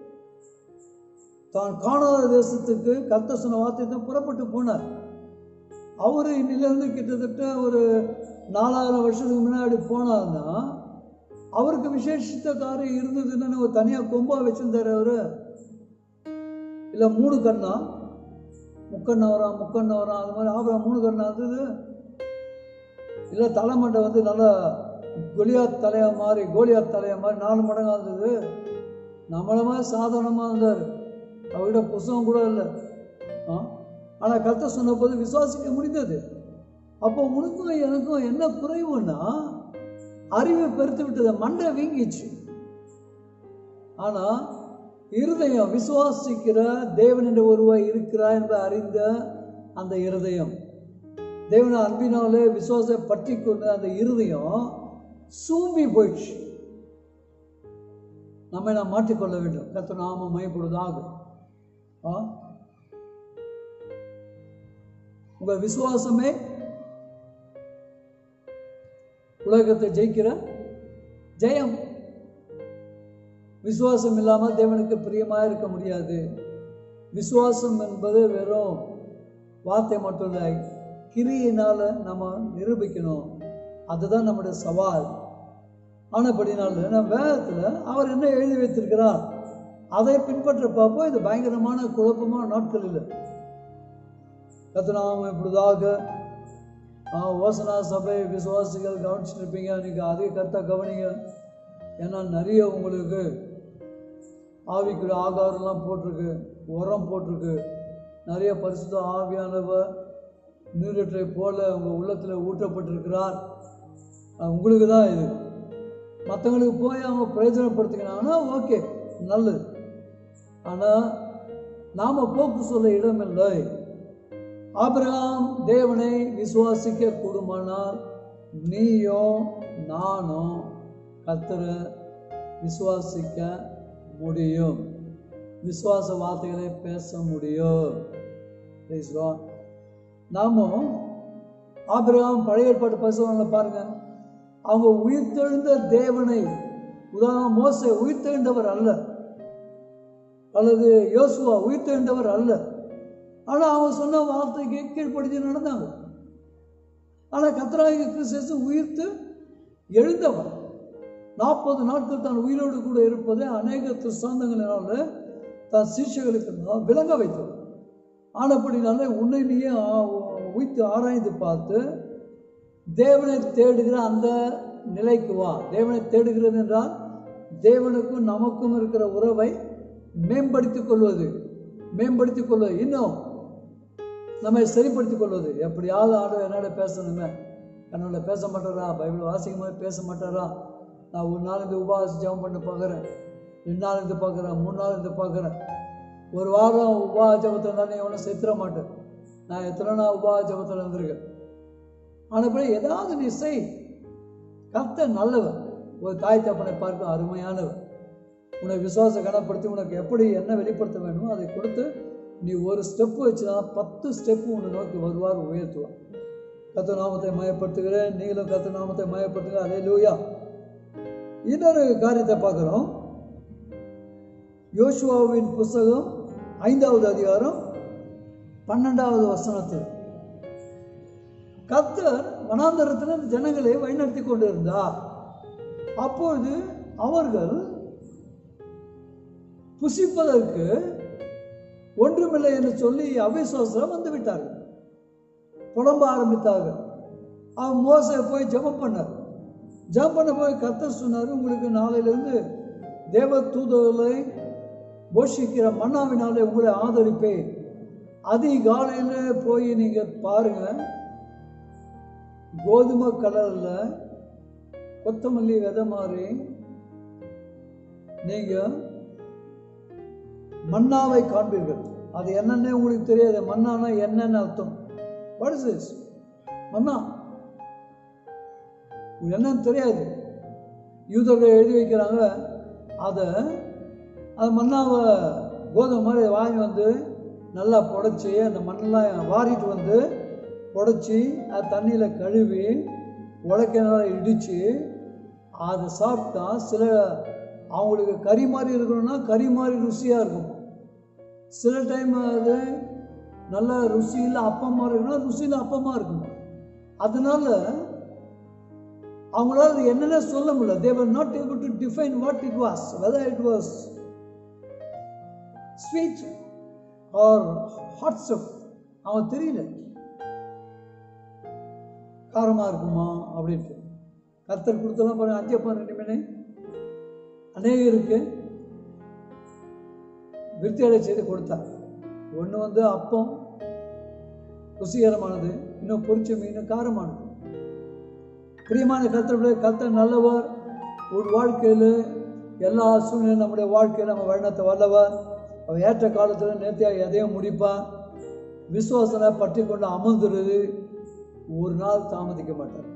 தான் காணாத தேசத்துக்கு கர்த்தர் சொன்ன வார்த்தை தான் புறப்பட்டு போனார். அவரு இன்னிலிருந்து கிட்டத்தட்ட ஒரு நாலாயிரம் வருஷத்துக்கு முன்னாடி போனார்னா அவருக்கு விசேஷித்த காரியம் இருந்ததுன்னு ஒரு தனியாக கொம்பா வச்சிருந்தாரு. அவரு இல்லை மூணு கண்ணா முக்கண்ணா வரான் முக்கண்ணா வரான் அது மாதிரி ஆபரா மூணு கண்ணா இருந்தது. இல்லை தலைமண்டை வந்து நல்லா கோலியாத் தலையா மாதிரி கோலியாத் தலையா மாதிரி நாலு மடங்காக இருந்தது. நம்மள மாதிரி சாதாரணமாக இருந்தார். அவர்கிட்ட புஸ்தகம் கூட இல்லை. ஆ ஆனால் கர்த்தர் சொன்ன போது விசுவாசிக்க முடிந்தது. அப்போ உனக்கும் எனக்கும் என்ன குறைவுன்னா அறிவை பெருத்து விட்டது, மண்டை வீங்கிச்சு. ஆனால் இருதயம் விசுவாசிக்கிற தேவன் என்ற ஒருவர் இருக்கிறார் என்பதை அறிந்த அந்த இருதயம், தேவன அன்பினாலே விசுவாசத்தை பற்றி கொண்ட அந்த இருதயம் சூம்பி போயிடுச்சு. நம்மை நாம் மாற்றிக்கொள்ள வேண்டும். கர்த்தர் நாம மையப்படுவதாக. உங்க விசுவாசமே உலகத்தை ஜெயிக்கிற ஜெயம். விசுவாசம் இல்லாமல் தேவனுக்கு பிரியமாக இருக்க முடியாது. விசுவாசம் என்பது வெறும் வார்த்தை மட்டும் இல்லை, கிரியினால நம்ம நிரூபிக்கணும். அதுதான் நம்முடைய சவால். ஆனபடினால நம்ம வேதத்தில் அவர் என்ன எழுதி வைத்திருக்கிறார் அதை பின்பற்ற பார்ப்போம். இது பயங்கரமான குழப்பமான நாட்கள் இல்லை. கர்த்தர் இப்படிதாக ஓசனா சபை விசுவாசிகள் கவனிச்சுட்டு இருப்பீங்க. இன்னைக்கு அதிக கருத்தா கவனிங்க. ஏன்னா நிறைய உங்களுக்கு ஆவிக்குரிய ஆகாரம்லாம் போட்டிருக்கு, உரம் போட்டிருக்கு. நிறைய பரிசுத்த ஆவியானவர் நீரற்றை போல உங்கள் உள்ளத்தில் ஊற்றப்பட்டிருக்கிறார். உங்களுக்கு தான் இது. மற்றவங்களுக்கு போய் அவங்க பிரயோஜனப்படுத்திக்கிறாங்கன்னா ஓகே, நல்லது. ஆனால் நாம் போக்கு சொல்ல இடமில்லை. ஆபிரகாம் தேவனை விசுவாசிக்க கூடுமானால் நீயும் நானும் கர்த்தரை விசுவாசிக்க முடியும். விசுவாச வார்த்தைகளை பேச முடியும். நாமும் ஆபிரகாம் பழைய ஏற்பாட்டு பரிசுகளை பாருங்க. அவங்க உயிர்த்தெழுந்த தேவனை, உதாரணம் மோசே உயிர்த்தெழுந்தவர் அல்ல, அல்லது யோசுவா உயிர்த்தெழுந்தவர் அல்ல. ஆனால் அவன் சொன்ன வார்த்தைக்கு கீழ்ப்படிஞ்சு நடந்தாங்க. ஆனால் கர்த்தராகிய கிறிஸ்து உயிர்த்து எழுந்தவன் நாற்பது நாட்கள் தான் உயிரோடு கூட இருப்பதை அநேக திருஷ்டாந்தங்களினால தன் சீஷர்களுக்கு விளங்க வைத்தது. ஆனப்படினால உன்னை நீயே உயிர்த்து ஆராய்ந்து பார்த்து தேவனை தேடுகிற அந்த நிலைக்கு வா. தேவனை தேடுகிறது என்றால் தேவனுக்கும் நமக்கும் இருக்கிற உறவை மேம்படுத்திக் கொள்வது மேம்படுத்திக் கொள்வது இன்னும் நம்மை சரிப்படுத்திக் கொள்வது. எப்படியாவது ஆடு என்னோட பேசணுமே, என்னோட பேச மாட்டாரா, பைபிள் வாசிக்கும் போது பேச மாட்டாரா, நான் ஒரு நாள் இந்த உபவாசம் ஜெபம் பண்ணி பார்க்குறேன், ரெண்டு நாள் இருந்து பார்க்குறேன், மூணு நாள் இருந்து பார்க்குறேன், ஒரு வாரம் உபவாச ஜெபத்தில் இருந்தாலும் எவனும் செத்துற மாட்டேன். நான் எத்தனை நாள் உபவாச ஜெபத்தில் இருந்திருக்கேன். ஆனால் ஏதாவது நீ செய். கர்த்தர் நல்லவன். ஒரு தாய் தப்பனை பார்க்க அருமையானவன். உன்னை விசுவாச கனப்படுத்தி உனக்கு எப்படி என்ன வெளிப்படுத்த வேணுமோ அதை கொடுத்து நீ ஒரு ஸ்டெப்பு வச்சுனா பத்து ஸ்டெப்பு உன்னை நோக்கி வருவார், உயர்த்துவார். கர்த்தர் நாமத்தை மயப்படுத்துகிறேன், நீங்களும் கர்த்தர் நாமத்தை மயப்படுத்துகிற. அல்லேலூயா. இன்னொரு காரியத்தை பார்க்குறோம். யோசுவாவின் புஸ்தகம் ஐந்தாவது அதிகாரம் பன்னெண்டாவது வசனத்தில் கர்த்தர் வனாந்தரத்தில் ஜனங்களை வழிநடத்தி கொண்டிருந்தார். அப்பொழுது அவர்கள் புசிப்பதற்கு ஒன்றுமில்லை என்று சொல்லி அவிசுவாசம் வந்து விட்டார்கள், புலம்ப ஆரம்பித்தார்கள். அவன் மோசே போய் ஜெபம் பண்ணார். ஜெபம் பண்ண போய் கர்த்தர் சொன்னார், உங்களுக்கு நாளையிலிருந்து தேவ தூதர்களை போஷிக்கிற மன்னாவினாலே உங்களை ஆதரிப்பேன். அதிகாலையில் போய் நீங்க பாருங்க, கோதுமை கலர்ல கொத்தமல்லி விதை மாதிரி நீங்க மன்னாவை காண்பீர்கள். அது என்னன்னு உங்களுக்கு தெரியாது. மன்னானா என்னன்னு அர்த்தம்? What is this manna? என்னன்னு தெரியாது. யூதர்கள் எழுதி வைக்கிறாங்க. அதை அது மன்னாவை கோதுமை மாதிரி வாங்கி வந்து நல்லா புடைச்சி அந்த மண்ணெல்லாம் வாரிட்டு வந்து புடைச்சி அது தண்ணியில் கழுவி உலக்கினால இடித்து அதை சாப்பிட்டா சில அவங்களுக்கு கறி மாதிரி இருக்கணும்னா கறி மாதிரி ருசியாக இருக்கும். சில டைம் அது நல்ல ருசியில் அப்பமாக இருக்கணும், ருசியில் அப்பமாக இருக்கும். அதனால அவங்களால அது என்னென்ன சொல்ல முடியல. they were not able to define what it was, whether it was sweet or hot stuff. அவன் தெரியல காரமாக இருக்குமா அப்படின்ட்டு. கர்த்தர் கொடுத்தலாம் பாருங்க, அஞ்சப்பா ரெண்டு மீன் அநேகருக்கு விருத்தியடை செய்து கொடுத்தார். ஒன்று வந்து அப்பம் ருசிகரமானது, இன்னும் பொரிச்ச மீன் காரமானது. பிரியமான கர்த்தர், கர்த்தர் நல்லவர். ஒரு வாழ்க்கையில் எல்லா சூழ்நிலையும் நம்முடைய வாழ்க்கையில் நம்ம வழிநடத்த வல்லவர். அவன் ஏற்ற காலத்தில் நேர்த்தியாக எதையும் முடிப்பான். விசுவாசனை பற்றி கொண்டு அமர்ந்துடுறது, ஒரு நாள் தாமதிக்க மாட்டார்.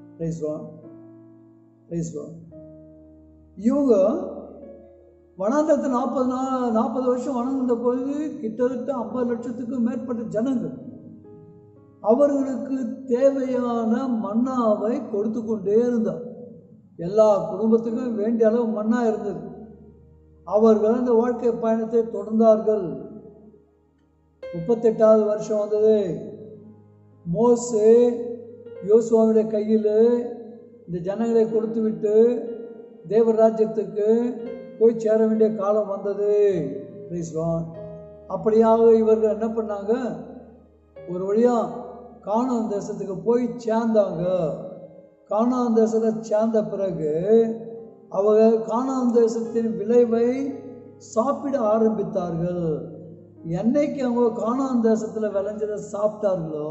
இவங்க வனாந்தரத்தில் நாற்பது நாள் நாற்பது வருஷம் வணங்குகின்ற பொழுது கிட்டத்தட்ட ஐம்பது லட்சத்துக்கும் மேற்பட்ட ஜனங்கள் அவர்களுக்கு தேவையான மன்னாவை கொடுத்து கொண்டே இருந்தார். எல்லா குடும்பத்துக்கும் வேண்டிய அளவு மன்னா இருந்தது. அவர்கள் இந்த வாழ்க்கை பயணத்தை தொடர்ந்தார்கள். முப்பத்தெட்டாவது வருஷம் வந்தது. மோசே யோசுவாவுடைய கையில் இந்த ஜனங்களை கொடுத்து விட்டு தேவராஜ்யத்துக்கு போய் சேர வேண்டிய காலம் வந்தது. அப்படியாக இவர்கள் என்ன பண்ணாங்க, ஒரு வழியா கானான் தேசத்துக்கு போய் சேர்ந்தாங்க. கானான் தேசத்தை சேர்ந்த பிறகு அவங்க கானான் தேசத்தின் விளைவை சாப்பிட ஆரம்பித்தார்கள். என்னைக்கு அவங்க கானான் தேசத்தில் விளைஞ்சதை சாப்பிட்டார்களோ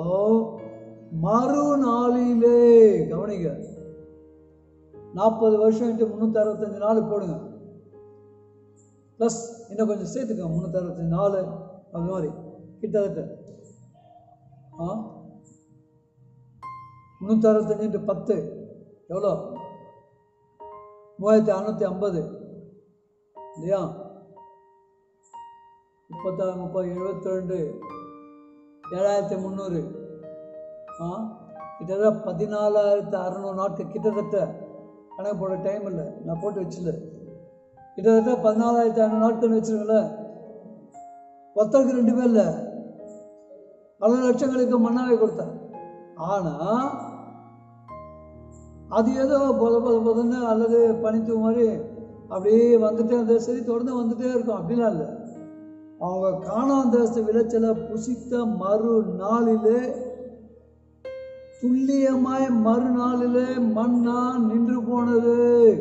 மறுநாளிலே, கவனிங்க, நாற்பது வருஷம் முன்னூற்றி அறுபத்தஞ்சு நாள் போடுங்க, ப்ளஸ் இன்னும் கொஞ்சம் சேர்த்துக்கோங்க, முந்நூற்றி அறுபத்தஞ்சு நாலு அது மாதிரி கிட்டத்தட்ட ஆ முந்நூற்றி அறுபத்தஞ்சு பத்து எவ்வளோ? மூவாயிரத்தி அறுநூத்தி ஐம்பது இல்லையா? முப்பத்தாறு முப்பது எழுபத்தி ரெண்டு ஏழாயிரத்தி முந்நூறு ஆ கிட்டத்தட்ட பதினாலாயிரத்தி அறநூறு நாட்கள். கிட்டத்தட்ட கணக்கு போட டைம் இல்லை, நான் போட்டு வச்சுல. கிட்டத்தட்ட பதினாலாயிரத்தி ஐநூறு நாட்கள் வச்சுருங்களேன். ஒருத்தருக்கு ரெண்டு பேர் இல்லை, பல லட்சங்களுக்கு மன்னாவை கொடுத்தார். ஆனா அது ஏதோ பொத பொத பொதுன்னு அல்லது பனித்து மாதிரி அப்படியே வந்துட்டே அந்த சரி தொடர்ந்து வந்துட்டே இருக்கும். அப்படிலாம் இல்லை. அவங்க கானான் தேச விளைச்சலை புசித்த மறு நாளிலே துல்லியமாய் மறுநாளிலே மன்னா நின்று போனது.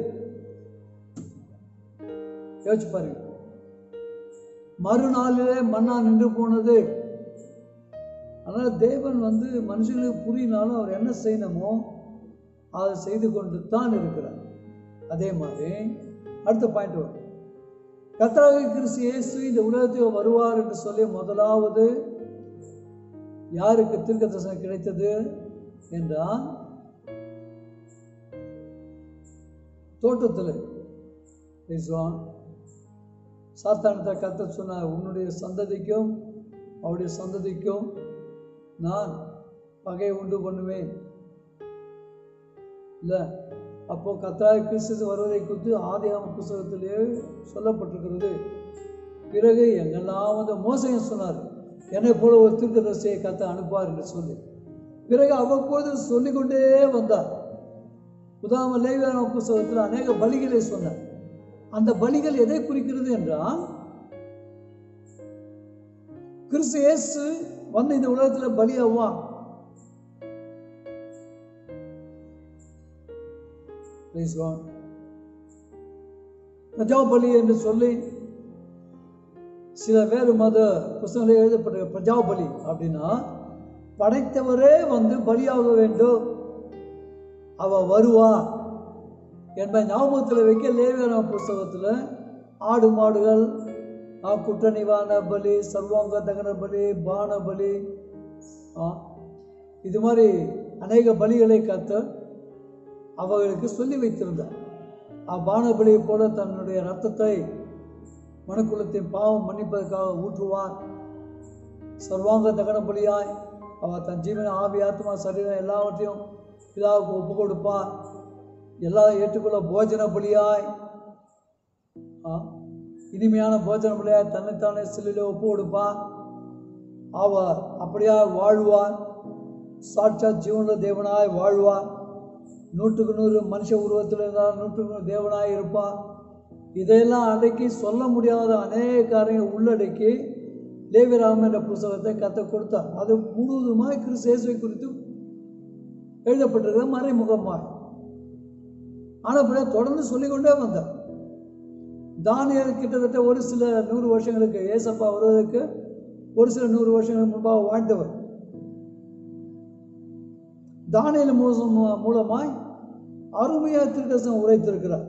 யோசிச்சு பாருங்க, மறுநாளிலே மன்னா நின்று போனது. அதனால தேவன் வந்து மனுஷங்களுக்கு புரியினாலும் அவர் என்ன செய்யணுமோ அதை செய்து கொண்டு தான் இருக்கிறார். அதே மாதிரி அடுத்த பாயிண்ட் வரும். கர்த்தராகிய கிறிஸ்து இயேசு இந்த உலகத்துக்கு வருவார் என்று சொல்லி முதலாவது யாருக்கு தீர்க்கதரிசனம் கிடைத்தது என்றால், தோட்டத்தில் சாத்தானத்தை கர்த்தர் சொன்னார், உன்னுடைய சந்ததிக்கும் அவருடைய சந்ததிக்கும் நான் பகையை உண்டு பண்ணுவேன். இல்ல, அப்போ கர்த்தராகிய கிறிஸ்து வருவதை குறித்து ஆதியாகம புத்தகத்திலே சொல்லப்பட்டிருக்கிறது. பிறகு எங்கெல்லாம் வந்து மோசையும் சொன்னார், என்னை போல ஒரு தீர்க்கதரிசியை கர்த்தர் அனுப்புவார் என்று சொல்லி. பிறகு அவ்வப்போது சொல்லிக்கொண்டே வந்தார். உதாரண லேவியராகம புத்தகத்தில் அநேக பலிகளை சொன்னார். அந்த பலிகள் எதை குறிக்கிறது என்றால், கிறிஸ்து இயேசு வந்து இந்த உலகத்தில் பலியாவான். பிரஜாபலி என்று சொல்லி சில வேறு மத புத்தகங்களில் எழுதப்பட்ட பிரஜாபலி அப்படின்னா படைத்தவரே வந்து பலியாக வேண்டும், அவ வருவா என்பதை ஞாபகத்தில் வைக்க லேவியராகம புத்தகத்தில் ஆடு மாடுகள், குற்ற நிவாரண பலி, சர்வாங்க தகன பலி, பான பலி, இது மாதிரி அநேக பலிகளை கர்த்தர் அவர்களுக்கு சொல்லி வைத்திருந்தார். பானபலியை போல தன்னுடைய ரத்தத்தை மனுக்குலத்தின் பாவம் மன்னிப்பதற்காக ஊற்றுவார். சர்வாங்க தகன பலியாய் அவர் தன் ஜீவன ஆவி ஆத்மா சரீரம் எல்லாவற்றையும் பிதாவுக்கு ஒப்பு கொடுப்பார். எல்லாரும் ஏற்றுக்கொள்ள போஜன பலியாய், இனிமையான போஜன பலியாய் தன்னைத்தானே சிலையில ஒப்பு கொடுப்பார். அவர் அப்படியா வாழ்வார். சாட்சாத் ஜீவன தேவனாய் வாழ்வார். நூற்றுக்கு நூறு மனுஷ உருவத்தில் இருந்தால் நூற்றுக்கு நூறு தேவனாய் இருப்பார். இதையெல்லாம் அடக்கி சொல்ல முடியாத அநேக காரியங்கள் உள்ளடக்கி லேவியராகமம் என்ற புத்தகத்தை கர்த்தர் கொடுத்தார். அது முழுவதுமாய் கிறிஸ்து இயேசுவை குறித்து எழுதப்பட்டிருக்கிற மறைமுகமாய். ஆனால் தொடர்ந்து சொல்லிக்கொண்டே வந்தார். தானியேல் கிட்டத்தட்ட ஒரு சில நூறு வருஷங்களுக்கு, ஏசப்பா வருவதற்கு ஒரு சில நூறு வருஷங்களுக்கு முன்பாக வாழ்ந்தவர். தானியேல் மூலமாய் அருமையா தீர்க்கதரிசனம் உரைத்திருக்கிறார்.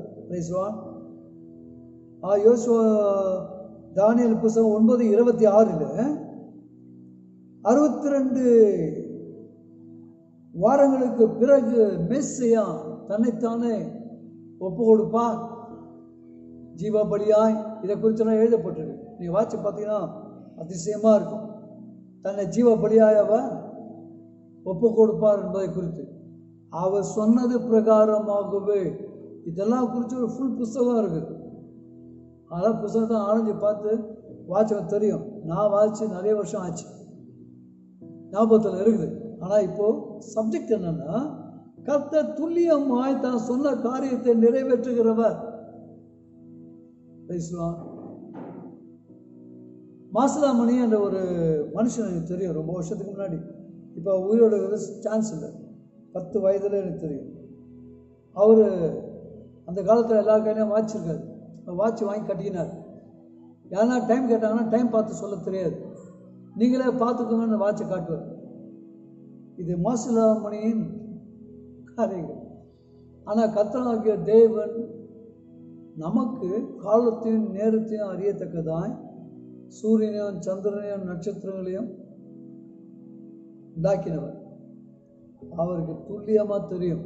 தானியேல் புத்தகம் ஒன்பது இருபத்தி ஆறுல அறுபத்தி ரெண்டு வாரங்களுக்கு பிறகு மெஸ்ஸியா தன்னைத்தானே ஒப்பு கொடுப்பார் ஜீவ பலியாய். இதை குறிச்செல்லாம் எழுதப்பட்டிருக்கு. நீங்க வாட்சி பார்த்தீங்கன்னா அதிசயமா இருக்கும். தன்னை ஜீவ பலியாய் அவர் ஒப்பு கொடுப்பார் என்பதை குறித்து அவர் சொன்னது பிரகாரமாகவே இதெல்லாம் குறித்து ஒரு ஃபுல் புஸ்தகம் இருக்குது. அதான் புஸ்தகத்தை ஆரஞ்சு பார்த்து வாட்சம் தெரியும். நான் வாசிச்சு நிறைய வருஷம் ஆச்சு, ஞாபகத்தில் இருக்குது. ஆனால் இப்போ சப்ஜெக்ட் என்னன்னா, கர்த்தர் துல்லியமாய் தான் சொன்ன காரியத்தை நிறைவேற்றுகிறவர். மாசிலாமணி என்ற ஒரு மனுஷன் எனக்கு தெரியும், ரொம்ப வருஷத்துக்கு முன்னாடி. இப்போ உயிரோட சான்ஸ் இல்லை. பத்து வயதுல எனக்கு தெரியும். அவர் அந்த காலத்தில் எல்லா கையிலையும் வாட்ச் இருக்காது. வாட்ச் வாங்கி கட்டிக்கினார். யாருன்னா டைம் கேட்டாங்கன்னா டைம் பார்த்து சொல்ல தெரியாது. நீங்களே பார்த்துக்கோங்கன்னு வாட்சை காட்டுவார். இது மாசிலாமணியின் காரியங்கள். ஆனால் கர்த்தராகிய தேவன் நமக்கு காலத்தையும் நேரத்தையும் அறியத்தக்கதாய் சூரியனையும் சந்திரனையும் நட்சத்திரங்களையும் உண்டாக்கினவர். அவருக்கு துல்லியமா தெரியும்.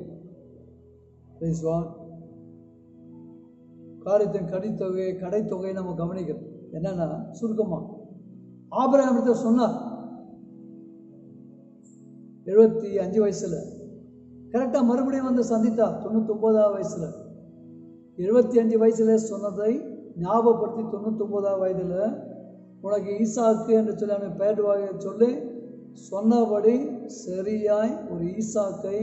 காரியத்தின் கடித்தொகை கடைத்தொகை நம்ம கவனிக்கிறோம். என்னன்னா சுருக்கமா ஆபிரகாம் சொன்னார் எழுபத்தி அஞ்சு வயசுல கரெக்டா மறுபடியும் வந்து சந்தித்தா தொண்ணூத்தி ஒன்பதாவது வயசுல. எழுபத்தி அஞ்சு வயசுல சொன்னதை ஞாபகப்படுத்தி தொண்ணூத்தி ஒன்பதாவது வயதுல உனக்கு ஈசாக்கு என்று சொல்லி அவனுக்கு பெயர் சொல்லி சொன்னபடி சரியாய் ஒரு ஈசாக்கை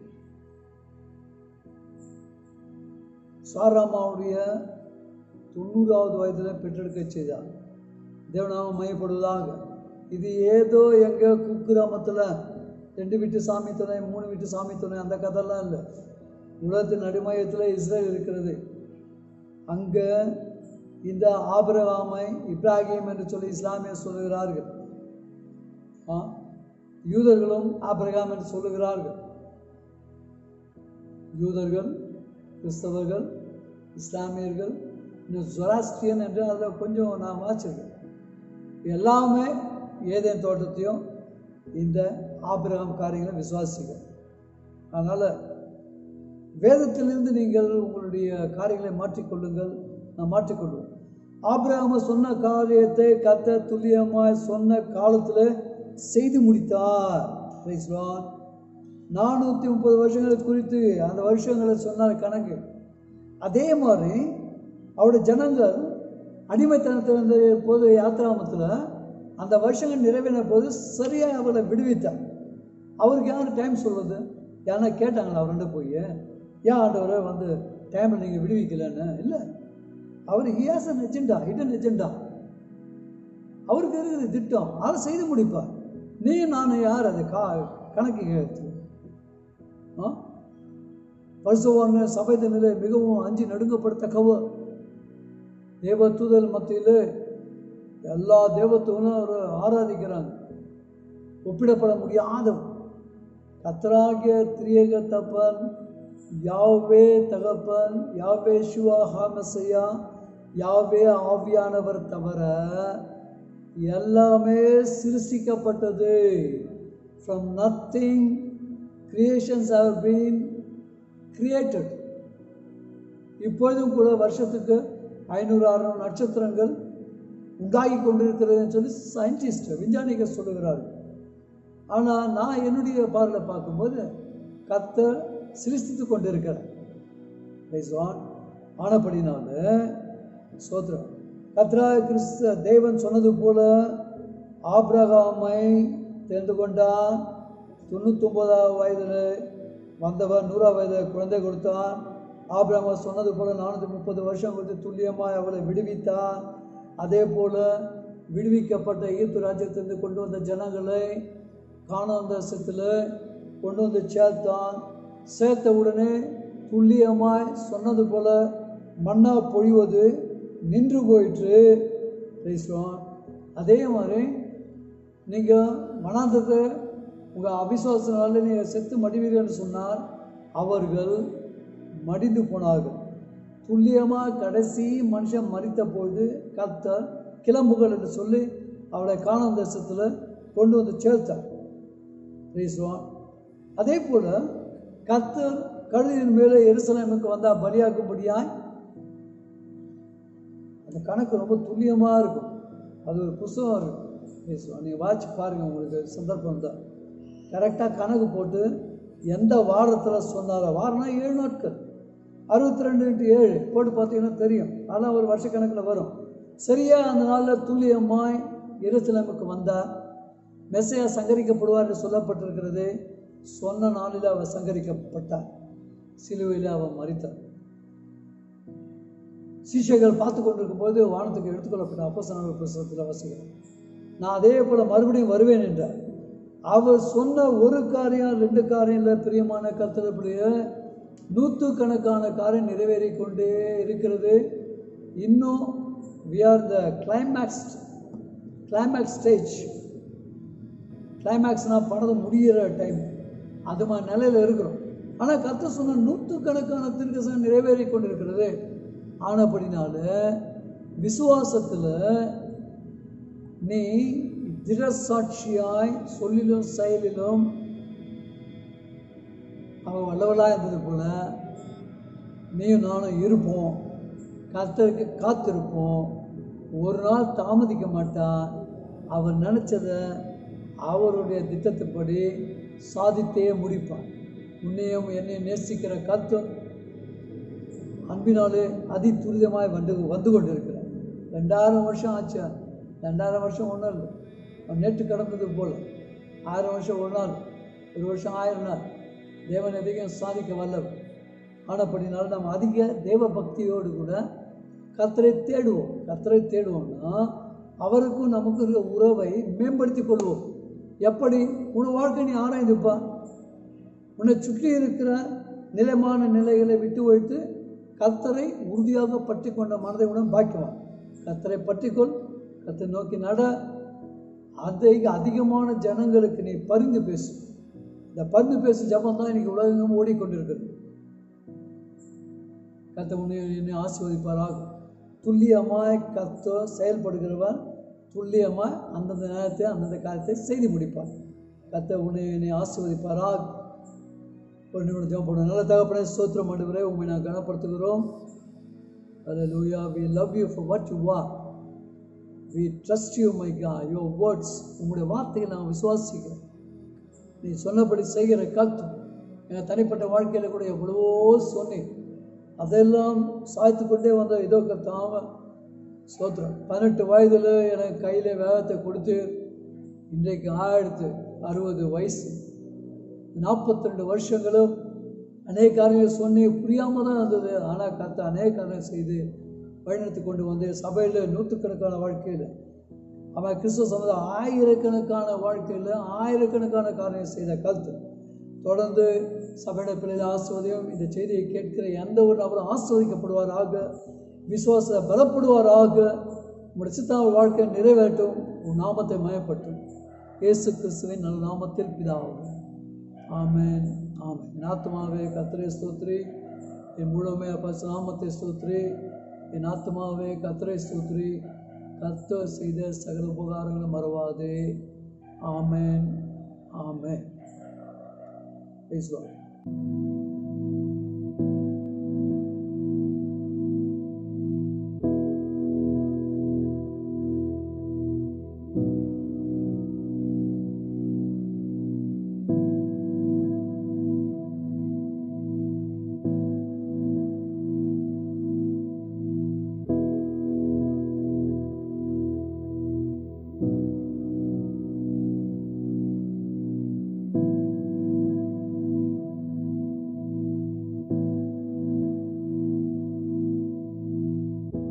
சாராமாவுடைய தொண்ணூறாவது வயதில் பெற்றெடுக்க செய்தார். தேவநாமம் மையப்படுவதாக. இது ஏதோ எங்கே குக்கிராமத்தில் ரெண்டு வீட்டு சாமி துணை, மூணு வீட்டு சாமி துணை, அந்த கதையெல்லாம் இல்லை. உலகத்தின் நடுமையத்தில் இஸ்ரேல் இருக்கிறது. அங்கே இந்த ஆபிரகாமை இப்ராஹிம் என்று சொல்லி இஸ்லாமியர் சொல்லுகிறார்கள். யூதர்களும் ஆபிரகாம் என்று சொல்லுகிறார்கள். யூதர்கள், கிறிஸ்தவர்கள், இஸ்லாமியர்கள், இன்னும் ஜொராஸ்ட்ரியன் என்று அதில் கொஞ்சம் நான் வாசிச்சிருக்கேன். எல்லாமே ஏதேன் தோட்டத்தையும் இந்த ஆபிரகாம் காரியங்களை விசுவாசிகள். அதனால் வேதத்திலிருந்து நீங்கள் உங்களுடைய காரியங்களை மாற்றிக்கொள்ளுங்கள். நான் மாற்றிக்கொள்வேன். ஆபிரகாம் சொன்ன காரியத்தை கர்த்தர் துல்லியமாய் சொன்ன காலத்தில் செய்து முடித்தார். நானூற்றி முப்பது வருஷங்களை குறித்து அந்த வருஷங்களை சொன்னார் கணக்கு. அதே மாதிரி அவருடைய ஜனங்கள் அடிமைத்தனத்தில் இருந்த போது யாத்திராமத்தில் அந்த வருஷங்கள் நிறைவேறின போது சரியாக அவரை விடுவித்தார். அவருக்கு யார் டைம் சொல்வது? யாரா கேட்டாங்களா அவர் ரெண்டு போய், ஏன் ஆண்டவரை வந்து டைமில் நீங்கள் விடுவிக்கலன்னு? இல்லை, அவர் ஹியாஸ் அன் எஜெண்டா, ஹிடன் எஜெண்டா. அவருக்கு இருக்குது திட்டம், அதை செய்து முடிப்பார். நீ நான் யார் அதை கா கணக்கு கேட்டு பரிசுவான சபைத நிலை மிகவும் அஞ்சு நடுங்கப்படத்தக்கவ. தேவ தூதல் மத்தியில் எல்லா தேவத்துவனும் அவர் ஆராதிக்கிறாங்க. ஒப்பிடப்பட முடியாதவர் கர்த்தராகிய திரியேக தப்பன், யாவே தகப்பன், யாவே ஷுவா ஹாமசையா, யாவே ஆவியானவர் தவிர எல்லாமே சிருஷ்டிக்கப்பட்டது. From nothing creations have been created. இப்பொழுதும் கூட வருஷத்துக்கு ஐநூறு அறுநூறு நட்சத்திரங்கள் உண்டாகி கொண்டிருக்கிறதுன்னு சொல்லி சயின்டிஸ்ட் விஞ்ஞானிகள் சொல்லுகிறார்கள். ஆனால் நான் என்னுடைய பார்வையில் பார்க்கும்போது கர்த்தர் சிருஷ்டித்து கொண்டிருக்கிறார். ஆனப்படினால சோத்ரம் கர்த்தராகிய கிறிஸ்து தேவன் சொன்னது போல ஆபிரகாமை தெரிந்து கொண்டான். தொண்ணூற்றி ஒன்பதாவது வயதில் வந்தவர் நூறாவது வயதில் குழந்தை கொடுத்தான். ஆபிரகாம் சொன்னது போல நானூற்றி முப்பது வருஷம் கொடுத்து துல்லியமாக அவளை விடுவித்தான். அதே போல விடுவிக்கப்பட்ட எகிப்து ராஜ்யத்திலிருந்து கொண்டு வந்த ஜனங்களை கானான் தேசத்தில் கொண்டு வந்து சேர்த்தான். சேர்த்த உடனே துல்லியமாய் சொன்னது போல மன்னா பொழிவது நின்று போயிற்று. அதே மாதிரி நீங்கள் மனாந்தத்தை உங்கள் அபிசுவாசனால நீங்கள் செத்து மடிவீர்கள் சொன்னார். அவர்கள் மடிந்து போனார்கள். துல்லியமாக கடைசி மனுஷன் மரித்த பொழுது கர்த்தர் கிளம்புகள் என்று சொல்லி அவளை கானான் தேசத்தில் கொண்டு வந்து சேர்த்தார். அதே போல கர்த்தர் கழுதியின் மேலே எருசலேமுக்கு வந்தால் பலியாக்கும்படியாய் அந்த கணக்கு ரொம்ப துல்லியமாக இருக்கும். அது ஒரு புஸ்தகம் இருக்கும். பேசுவோம், நீங்கள் வாட்சி பாருங்கள், உங்களுக்கு சந்தர்ப்பம் தான். கரெக்டாக கணக்கு போட்டு எந்த வாரத்தில் சொன்னாரோ, வாரம்னா ஏழு நாட்கள், அறுபத்தி ரெண்டு இன்ட்டு ஏழு போட்டு பார்த்தீங்கன்னா தெரியும். அதெல்லாம் ஒரு வருஷ கணக்கில் வரும். சரியாக அந்த நாளில் துல்லியமாய் எருசலேமுக்கு வந்தார். மெசையா சங்கரிக்கப்படுவார் என்று சொல்லப்பட்டிருக்கிறது. சொன்ன நாளில் அவர் சங்கரிக்கப்பட்டார். சிலுவையில் அவர் மரித்தார். சீஷர்கள் பார்த்து கொண்டிருக்கும் போது வானத்துக்கு எடுத்துக்கொள்ளப்பட்ட அப்போஸ்தலர் புத்தகத்தில் வாசிக்கிறேன். நான் அதே போல மறுபடியும் வருவேன் என்றார். அவர் சொன்ன ஒரு காரியம் ரெண்டு காரியம் இல்லை, பிரியமான கர்த்தருடைய நூற்றுக்கணக்கான காரியம் நிறைவேறி கொண்டே இருக்கிறது. இன்னும் we are the climax climax stage. கிளைமேக்ஸ்னால் படம் முடிகிற டைம், அது மாதிரி நிலையில் இருக்கிறோம். ஆனால் கர்த்தர் சொன்ன நூற்றுக்கணக்கான தீர்க்கதரிசனம் நிறைவேறி கொண்டிருக்கிறது. ஆனபடினால விசுவாசத்தில் நீ திடசாட்சியாய் சொல்லிலும் செயலிலும் அவன் வல்லவளாக இருந்தது போல நீயும் நானும் இருப்போம். கர்த்தருக்கு காத்திருப்போம். ஒரு நாள் தாமதிக்க மாட்டான். அவர் நினச்சதை அவருடைய திட்டத்தின்படி சாதித்தே முடிப்பான். உன்னையும் என்னையும் நேசிக்கிற கர்த்தர் அன்பினாலே அதி துரிதமாய் வந்து வந்து கொண்டு இருக்கிறார். ரெண்டாயிரம் வருஷம் ஆச்சு. ரெண்டாயிரம் வருஷம் ஒன்றும் இல்லை, நேற்று கடந்தது போல். ஆயிரம் வருஷம் ஒரு நாள், ஒரு வருஷம் ஆயிரம் நாள். தேவன் எதையும் சாதிக்க வல்லவர். ஆனப்படினாலும் நம்ம அதிக தேவ பக்தியோடு கூட கர்த்தரை தேடுவோம். கர்த்தரை தேடுவோம்னா அவருக்கும் நமக்கு இருக்கிற உறவை மேம்படுத்தி கொள்வோம். எப்படி? உன் வாழ்க்கை நீ ஆராய்ந்துப்பா. உன்னை சுற்றி இருக்கிற நிலைமான நிலைகளை விட்டு வைத்து கர்த்தரை உறுதியாக பற்றி கொண்ட மனதை உடன் பாக்கிவான். கர்த்தரை பற்றிக்கொள், கர்த்தரை நோக்கி நட. அதிக அதிகமான ஜனங்களுக்கு நீ பரிந்து பேசு. இந்த பரிந்து பேசு ஜபம் தான் இன்னைக்கு உலகம் ஓடிக்கொண்டிருக்கிறது. கர்த்தர் உன்னை என்னை ஆசீர்வதிப்பாராக. துல்லியமாய் கர்த்தர் செயல்படுகிறவர் துல்லியமாய் அந்தந்த நேரத்தை அந்தந்த காலத்தை செய்து முடிப்பார். கர்த்தர் உன்னை என்னை ஆசீர்வதிப்பாராக. ஒரு நிமிடம் ஜெபம் பண்ணுவோம். நல்ல தகப்பனே, ஸ்தோத்திரம் ஆண்டவரே, உம்மை நான் கனப்படுத்துகிறோம். Hallelujah, we love you for what you are. We trust you, my God, your words. உம்முடைய வார்த்தைகளை நான் விசுவாசிக்கிறேன். நீ சொன்னபடி செய்கிற கர்த்தர் என் தனிப்பட்ட வாழ்க்கையில் கூட எவ்வளவோ சொன்னேன். அதெல்லாம் சாய்த்து கொண்டே வந்த இதோ கர்த்தாவ ஸ்தோத்திரம். பதினெட்டு வயதில் எனக்கு கையில் வேகத்தை கொடுத்து இன்றைக்கு ஆயிரத்து அறுபது வயசு நாற்பத்தி ரெண்டு வருஷங்களும் அநேக காரியங்கள் சொன்னி புரியாமல் தான் இருந்தது. ஆனால் கர்த்தர் அநேக காரியம் செய்து வழிநடத்தி கொண்டு வந்து சபையில் நூற்றுக்கணக்கான வாழ்க்கையில் அவன் கிறிஸ்துவ சமுதாயம் ஆயிரக்கணக்கான வாழ்க்கையில் ஆயிரக்கணக்கான காரியம் செய்த கர்த்தர் தொடர்ந்து சபையிட பிள்ளைகள் ஆசிர்வதியும். இந்த செய்தியை கேட்கிற எந்த ஒரு நபரும் ஆசிர்வதிக்கப்படுவாராக, விசுவாச பலப்படுவாராக. உங்களுடைய சித்தான வாழ்க்கை நிறைவேற்றும், உன் நாமத்தை மயப்பட்டும். இயேசு கிறிஸ்துவின் நல்ல நாமத்தில் பிதாவாகும். ஆமென், ஆமென். என் ஆத்துமாவே கர்த்தரை ஸ்தோத்திரி, என் முழுமே பரிசுத்த நாமத்தை ஸ்தோத்திரி. என் ஆத்துமாவே கர்த்தரை ஸ்தோத்திரி, கர்த்தர் செய்த சகல உபகாரங்களும் மறவாதே. ஆமென், ஆமென். Praise God.